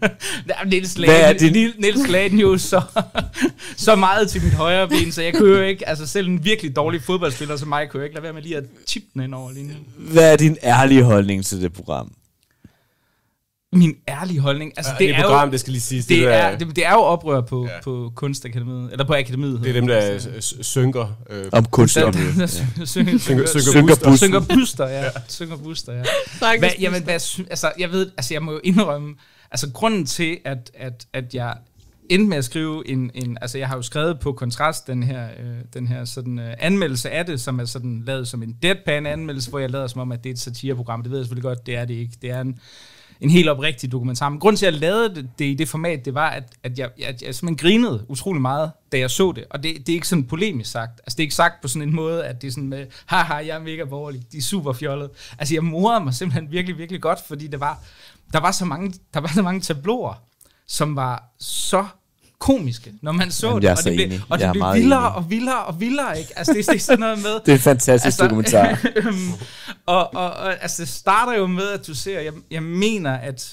Niels Gladen jo så meget til mit højre ben, så jeg kunne jo ikke, altså selv en virkelig dårlig fodboldspiller som mig, kunne jeg ikke lade være med lige at tippe den ind over linjen. Hvad er din ærlige holdning til det program? Min ærlige holdning, altså det er program, det skal lige siges. Det er jo oprør på Kunstakademiet, eller på akademiet. Det er dem, der synker om kunstakademiet. Synker buster, ja. Jamen, jeg ved, altså jeg må jo indrømme, altså grunden til, at jeg endte med at skrive altså jeg har jo skrevet på Kontrast den her sådan anmeldelse af det, som er sådan lavet som en deadpan anmeldelse, hvor jeg lader som om, at det er et satireprogram. Det ved jeg selvfølgelig godt, det er det ikke. Det er en helt oprigtig dokumentar. Men grunden til, at jeg lavede det i det format, det var, at jeg simpelthen grinede utrolig meget, da jeg så det. Og det er ikke sådan polemisk sagt. Altså, det er ikke sagt på sådan en måde, at det er sådan med, haha, jeg er mega borgerlig, de er super fjollede. Altså, jeg morede mig simpelthen virkelig, virkelig godt, fordi der var så mange tabloer, som var så komiske, når man så det. Og det blev vildere og vildere, ikke? Altså, det er sådan noget med... Det er en fantastisk dokumentar. og altså, det starter jo med, at du ser, jeg mener, at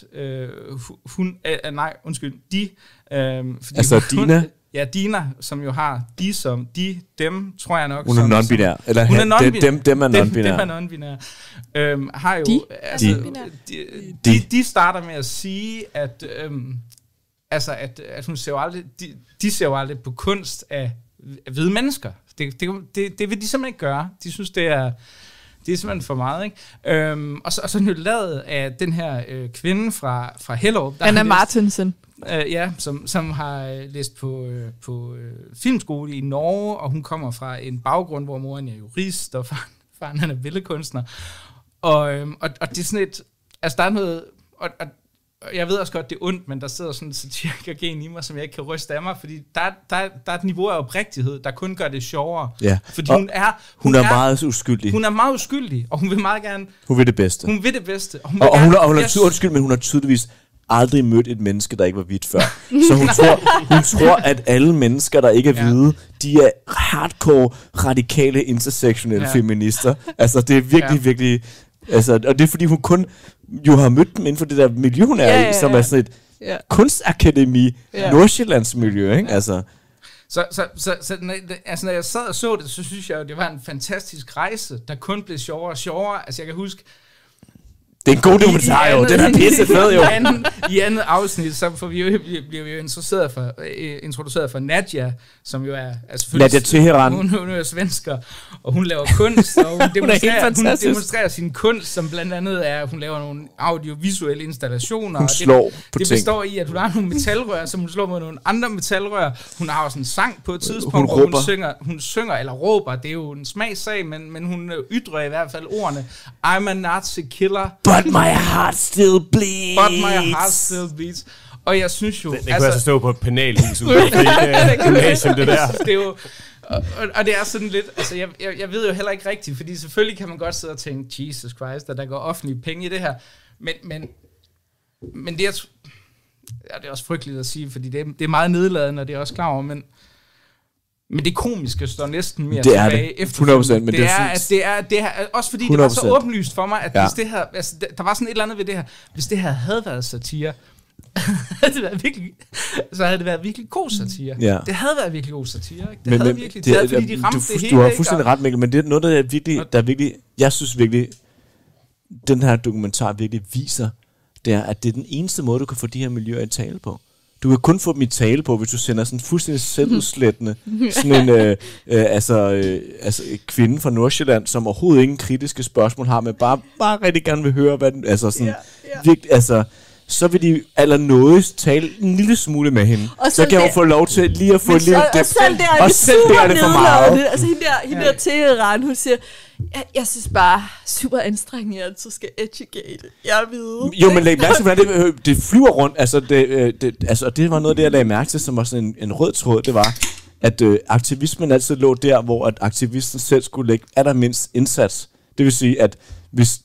de... altså, Dina? Ja, Dina, som jo har dem, tror jeg nok. Hun er non-binær. Eller hun er non-binær. Dem er non-binær. Dem er non-binær. Har jo... De starter med at sige, at... altså, at hun ser jo aldrig, de ser jo aldrig på kunst af hvide mennesker. Det vil de simpelthen ikke gøre. De synes, det er simpelthen for meget, ikke? Og så er den jo lavet af den her kvinde fra Hellerup. Anna Martinsen. Som har læst på filmskole i Norge, og hun kommer fra en baggrund, hvor moren er jurist, og faren han er billedkunstner. Og det er sådan et... Altså, der er noget... Og jeg ved også godt, det er ondt, men der sidder sådan et satiriker-gen i mig, som jeg ikke kan ryste af mig, fordi der er et niveau af oprigtighed, der kun gør det sjovere. Ja. Fordi hun er meget uskyldig. Hun er meget uskyldig, og hun vil meget gerne... Hun vil det bedste. Hun vil det bedste. Og hun har tydeligvis aldrig mødt et menneske, der ikke var hvidt før. Så hun tror, at alle mennesker, der ikke er hvide, de er hardcore, radikale, intersektionelle feminister. Altså, det er virkelig... Altså, og det er fordi, hun kun jo har mødt dem inden for det der miljø, hun er i, som er sådan et kunstakademi, Nordsjællands miljø, ikke? Altså. Så når jeg sad og så det, så synes jeg jo, det var en fantastisk rejse, der kun blev sjovere og sjovere. Altså jeg kan huske, det er en god dokumentar jo, den er pisse fed jo. I andet afsnit, så bliver vi jo introduceret for Nadia, som jo er Nadia Teheran. Hun er svensker, og hun laver kunst, og hun demonstrerer sin kunst, som blandt andet er, hun laver nogle audiovisuelle installationer. Hun slår på det ting. består i, at hun har nogle metalrør, som hun slår mod nogle andre metalrør. Hun har også en sang på et tidspunkt, hun hvor hun synger eller råber. Det er jo en smagssag, men hun ytrer i hvert fald ordene. I'm a Nazi killer. But my heart still bleeds. But my heart still beats. Og jeg synes jo... Det kunne altså stå på et panelhus ude i gymnasium, det der. Det er jo, og det er sådan lidt... Altså, jeg ved jo heller ikke rigtigt, fordi selvfølgelig kan man godt sidde og tænke, Jesus Christ, at der går offentlige penge i det her. Men det er... Ja, det er også frygteligt at sige, fordi det er meget nedladende, og det er også klar over, men det komiske står næsten mere tilbage efter 100%, men det er også fordi 100%. Det var så åbenlyst for mig, at hvis det her, altså, der var sådan et eller andet ved det her, hvis det her havde været satire, så havde det været virkelig god satire. Ja. Det havde været virkelig god satire, ikke? Det havde virkelig taget, fordi de ramte det hele. Du har fuldstændig ret, Mikkel, men det er noget, der virkelig, jeg synes virkelig, den her dokumentar virkelig viser, det er, at det er den eneste måde, du kan få de her miljøer i tale på. Du kan kun få dem i tale på, hvis du sender sådan fuldstændig selvudslættende sådan en altså kvinde fra Nordsjælland, som overhovedet ingen kritiske spørgsmål har, men bare rigtig gerne vil høre, hvad den, altså sådan, virkelig, altså, så vil de allernådigst tale en lille smule med hende. Så kan hun få lov til lige at få en lille dæp. Og selv der er det for meget. Altså hende der Teheran, hun siger, jeg synes bare, super anstrengende, at så skal educate. Jeg ved. Jo, men læg mærke til, hvordan det flyver rundt. Altså, det var noget af det, jeg lagde mærke til, som var sådan en rød tråd. Det var, at aktivismen altid lå der, hvor at aktivisten selv skulle lægge allermindst indsats. Det vil sige, at hvis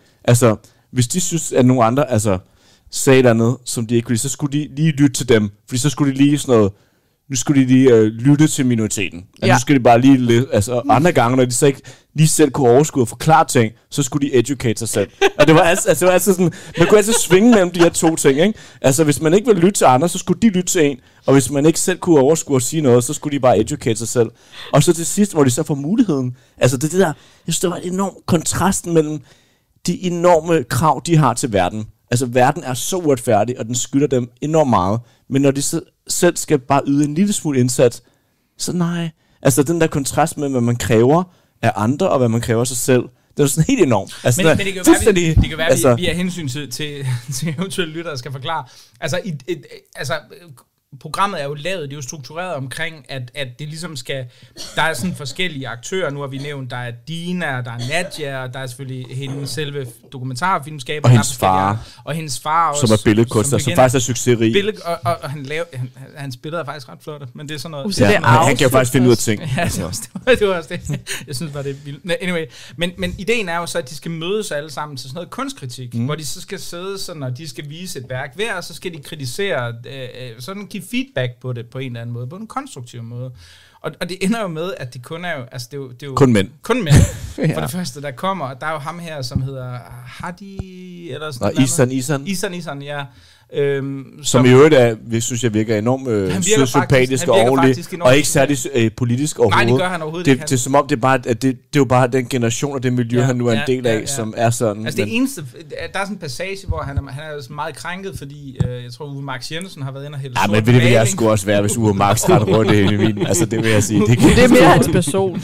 de synes, at nogle andre sagde der noget, som de ikke ville, så skulle de lige lytte til dem. Fordi så skulle de lige sådan noget, nu skulle de lige lytte til minoriteten. Nu skal de bare lige, andre gange, når de så ikke lige selv kunne overskue og forklare ting, så skulle de educate sig selv. Og det var altid sådan, man kunne altid svinge mellem de her to ting, ikke? Altså, hvis man ikke ville lytte til andre, så skulle de lytte til en, og hvis man ikke selv kunne overskue og sige noget, så skulle de bare educate sig selv. Og så til sidst, hvor de så får muligheden, altså det der, jeg synes, der var en enorm kontrasten mellem de enorme krav, de har til verden. Altså, verden er så uretfærdig, og den skylder dem enormt meget. Men når de selv skal bare yde en lille smule indsats, så nej. Altså, den der kontrast med, hvad man kræver af andre, og hvad man kræver af sig selv, det er sådan helt enormt. Altså, men det kan jo være, at vi har hensyn til eventuelle lyttere, der skal forklare. Altså, programmet er jo lavet, det er jo struktureret omkring, at det ligesom skal, der er sådan forskellige aktører, nu har vi nævnt, der er Dina, der er Nadia, og der er selvfølgelig hendes selve dokumentarfilmskaber. Og hendes far. Og hendes far også. Som er billedkunstner, som faktisk er succesrig. Og hans billeder er faktisk ret flotte, men det er sådan noget. Han kan jo faktisk finde ud af ting. Ja, det var også det. Jeg synes bare, det er vildt. Anyway, men ideen er jo så, at de skal mødes alle sammen til sådan noget kunstkritik, hvor de så skal sidde sådan, og de skal vise et værk hver, og så skal de kritisere, sådan give feedback på det på en eller anden måde, på en konstruktiv måde. Og det ender jo med, at det kun er jo, altså det er jo kun mænd. Kun mænd. For det første, der kommer, og der er jo ham her, som hedder Hadi, eller sådan noget. Isan, ja. Som i øvrigt synes jeg virker enormt sympatisk og ordentlig, og ikke særlig politisk overhovedet. Nej, det gør han overhovedet ikke. Det er som om, det er jo bare den generation og det miljø, han nu er en del af, som er sådan. Altså det eneste, der er sådan en passage, hvor han er meget krænket, fordi jeg tror, Uwe Max Jensen har været inde og hælde sort maling. Ja, men det vil jeg sgu også være, hvis Uwe Max har rundt det i min. Altså det vil jeg sige. Det er mere hans person.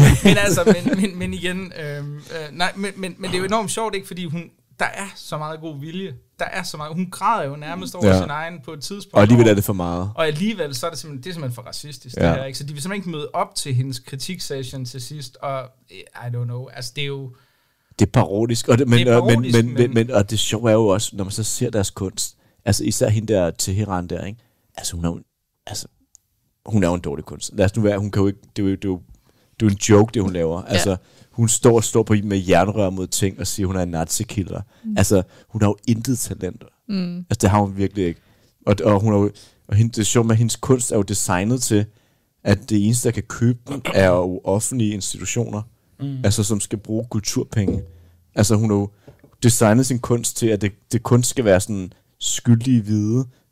Men igen, men det er jo enormt sjovt, ikke, fordi der er så meget god vilje. Der er så meget. Hun græder jo nærmest over sin egen på et tidspunkt. Og alligevel er det for meget. Og alligevel så er det simpelthen for racistisk. Det her, ikke? Så de vil simpelthen ikke møde op til hendes kritiksession til sidst. Og I don't know. Altså det er jo... Det er parodisk. Og det sjove er jo også, når man så ser deres kunst. Altså især hende der Teheran der, ikke? Altså hun er jo en dårlig kunst. Lad os nu være, hun kan jo ikke... Det er jo en joke, det hun laver. Altså... Hun står på med jernrør mod ting og siger, hun er en nazi-killer. Altså, hun har jo intet talent. Altså, det har hun virkelig ikke. Og hun er jo, det er sjovt med, at hendes kunst er jo designet til, at det eneste, der kan købe den, er jo offentlige institutioner. Altså, som skal bruge kulturpenge. Altså, hun har jo designet sin kunst til, at det kun skal være sådan skyldige hvide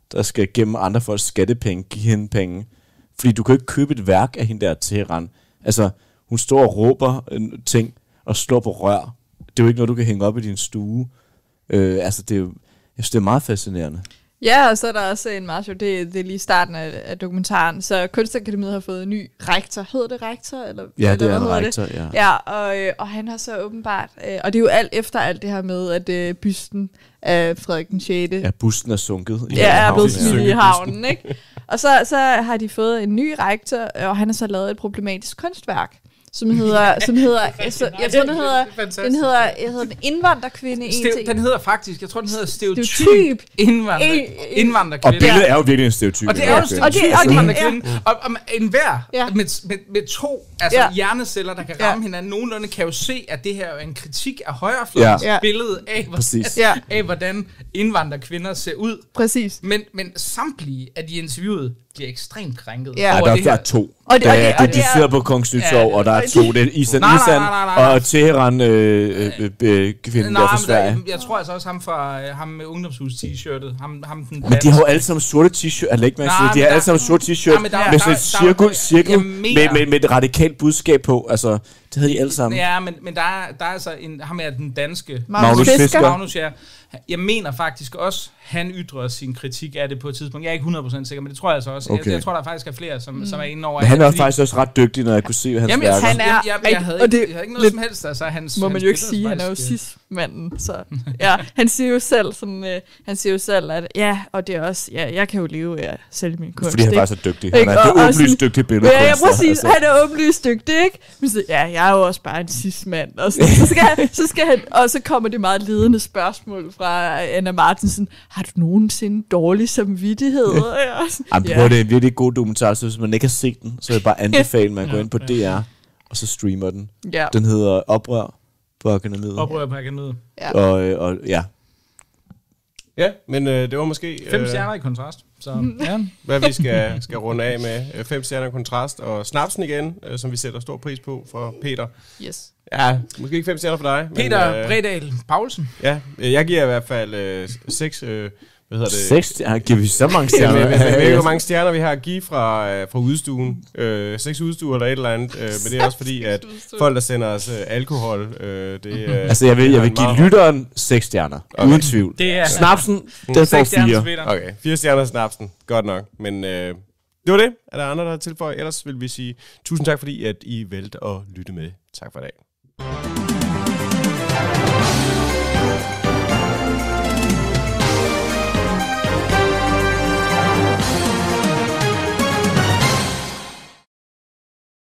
der skal gemme andre folks skattepenge, give hende penge. Fordi du kan ikke købe et værk af hende der Teheran. Altså, hun står og råber ting og slår på rør. Det er jo ikke noget, du kan hænge op i din stue. Altså, det er jo, jeg synes, det er meget fascinerende. Ja, og så er der også en meget sjov, det er lige starten af dokumentaren. Så Kunstakademiet har fået en ny rektor. Hedder det rektor? Eller, Ja, eller det er hvad en hedder rektor, det? ja. Ja, og han har så åbenbart, og det er jo alt efter alt det her med, at bysten af Frederik den 6. Ja, busten er sunket. er blevet smidt i havnen, ikke? Og så har de fået en ny rektor, og han har så lavet et problematisk kunstværk, som hedder, jeg tror, den hedder en indvandrerkvinde. Den hedder faktisk, jeg tror, den hedder stereotyp indvandrerkvinde. Og billedet er jo virkelig en stereotyp. Og det er jo en stereotyp indvandrerkvinde. Og enhver med to hjerneceller, der kan ramme hinanden nogenlunde, kan jo se, at det her er en kritik af højrefløjens billede af, hvordan indvandrerkvinder ser ud. Præcis. Men samtlige af de interviewede, de er ekstremt krænket. Ja, der er to. De sidder på Kongens Nytorv, og der er to. Det er Isan og Teheran kvinden der fra Sverige. Jeg tror altså også ham med ungdomshus-t-shirtet. Ham den men de har jo alle sammen sorte t-shirt. De har alle sammen sorte t-shirt med sådan et cirkel med et radikalt budskab på. Altså, det havde de alle sammen. Ja, men der er altså ham er den danske Magnus Fisker. Magnus, ja. Jeg mener faktisk også, han ytrer sin kritik af det på et tidspunkt. Jeg er ikke 100% sikker, men det tror jeg altså også. Okay. Jeg tror, der faktisk er flere, som er inde over. Men han er faktisk også ret dygtig, når jeg kunne se hans værker. Jeg havde ikke noget som helst. Altså, må man jo ikke sige, han er jo cis-manden. Så ja, han siger jo selv, at ja, og det er også, ja, jeg kan jo leve af selv min kunst. Fordi han er faktisk så dygtig. Han er det åbenlyst dygtig billedkunstner. Ja, præcis. Han er åbenlyst dygtig, ikke? Men så, ja, jeg er jo også bare en cis-mand. Og så skal han, og så kommer det meget ledende spørgsmål fra Anna Martinsen. Har du nogensinde dårlig samvittighed? Det er en virkelig god dokumentar, så hvis man ikke har set den, så vil jeg bare anbefale, man går ind på DR, og så streamer den. Ja. Den hedder Oprør på Akademiet. Oprør på Akademiet. Ja. Og ja. Ja, men det var måske... 5 stjerner i kontrast. Så, ja. Hvad vi skal runde af med. 5 stjerner i kontrast, og snapsen igen, som vi sætter stor pris på for Peter. Yes. Ja, måske ikke 5 stjerner for dig. Peter Bredal Paulsen. Ja, jeg giver i hvert fald 6... hvad hedder det? 6 stjerner? Giver vi så mange stjerner? Jeg ved ikke, hvor mange stjerner vi har at give fra udstuen. 6 udstuer eller et eller andet. Men det er også fordi, at folk, der sender os alkohol... altså, jeg vil give lytteren 6 stjerner. Okay. Uden tvivl. Snapsen, den får 4. Okay, 4 stjerner snapsen. Godt nok. Men det var det. Er der andre, der har tilføjet? Ellers vil vi sige tusind tak, fordi at I valgte at lytte med. Tak for i dag.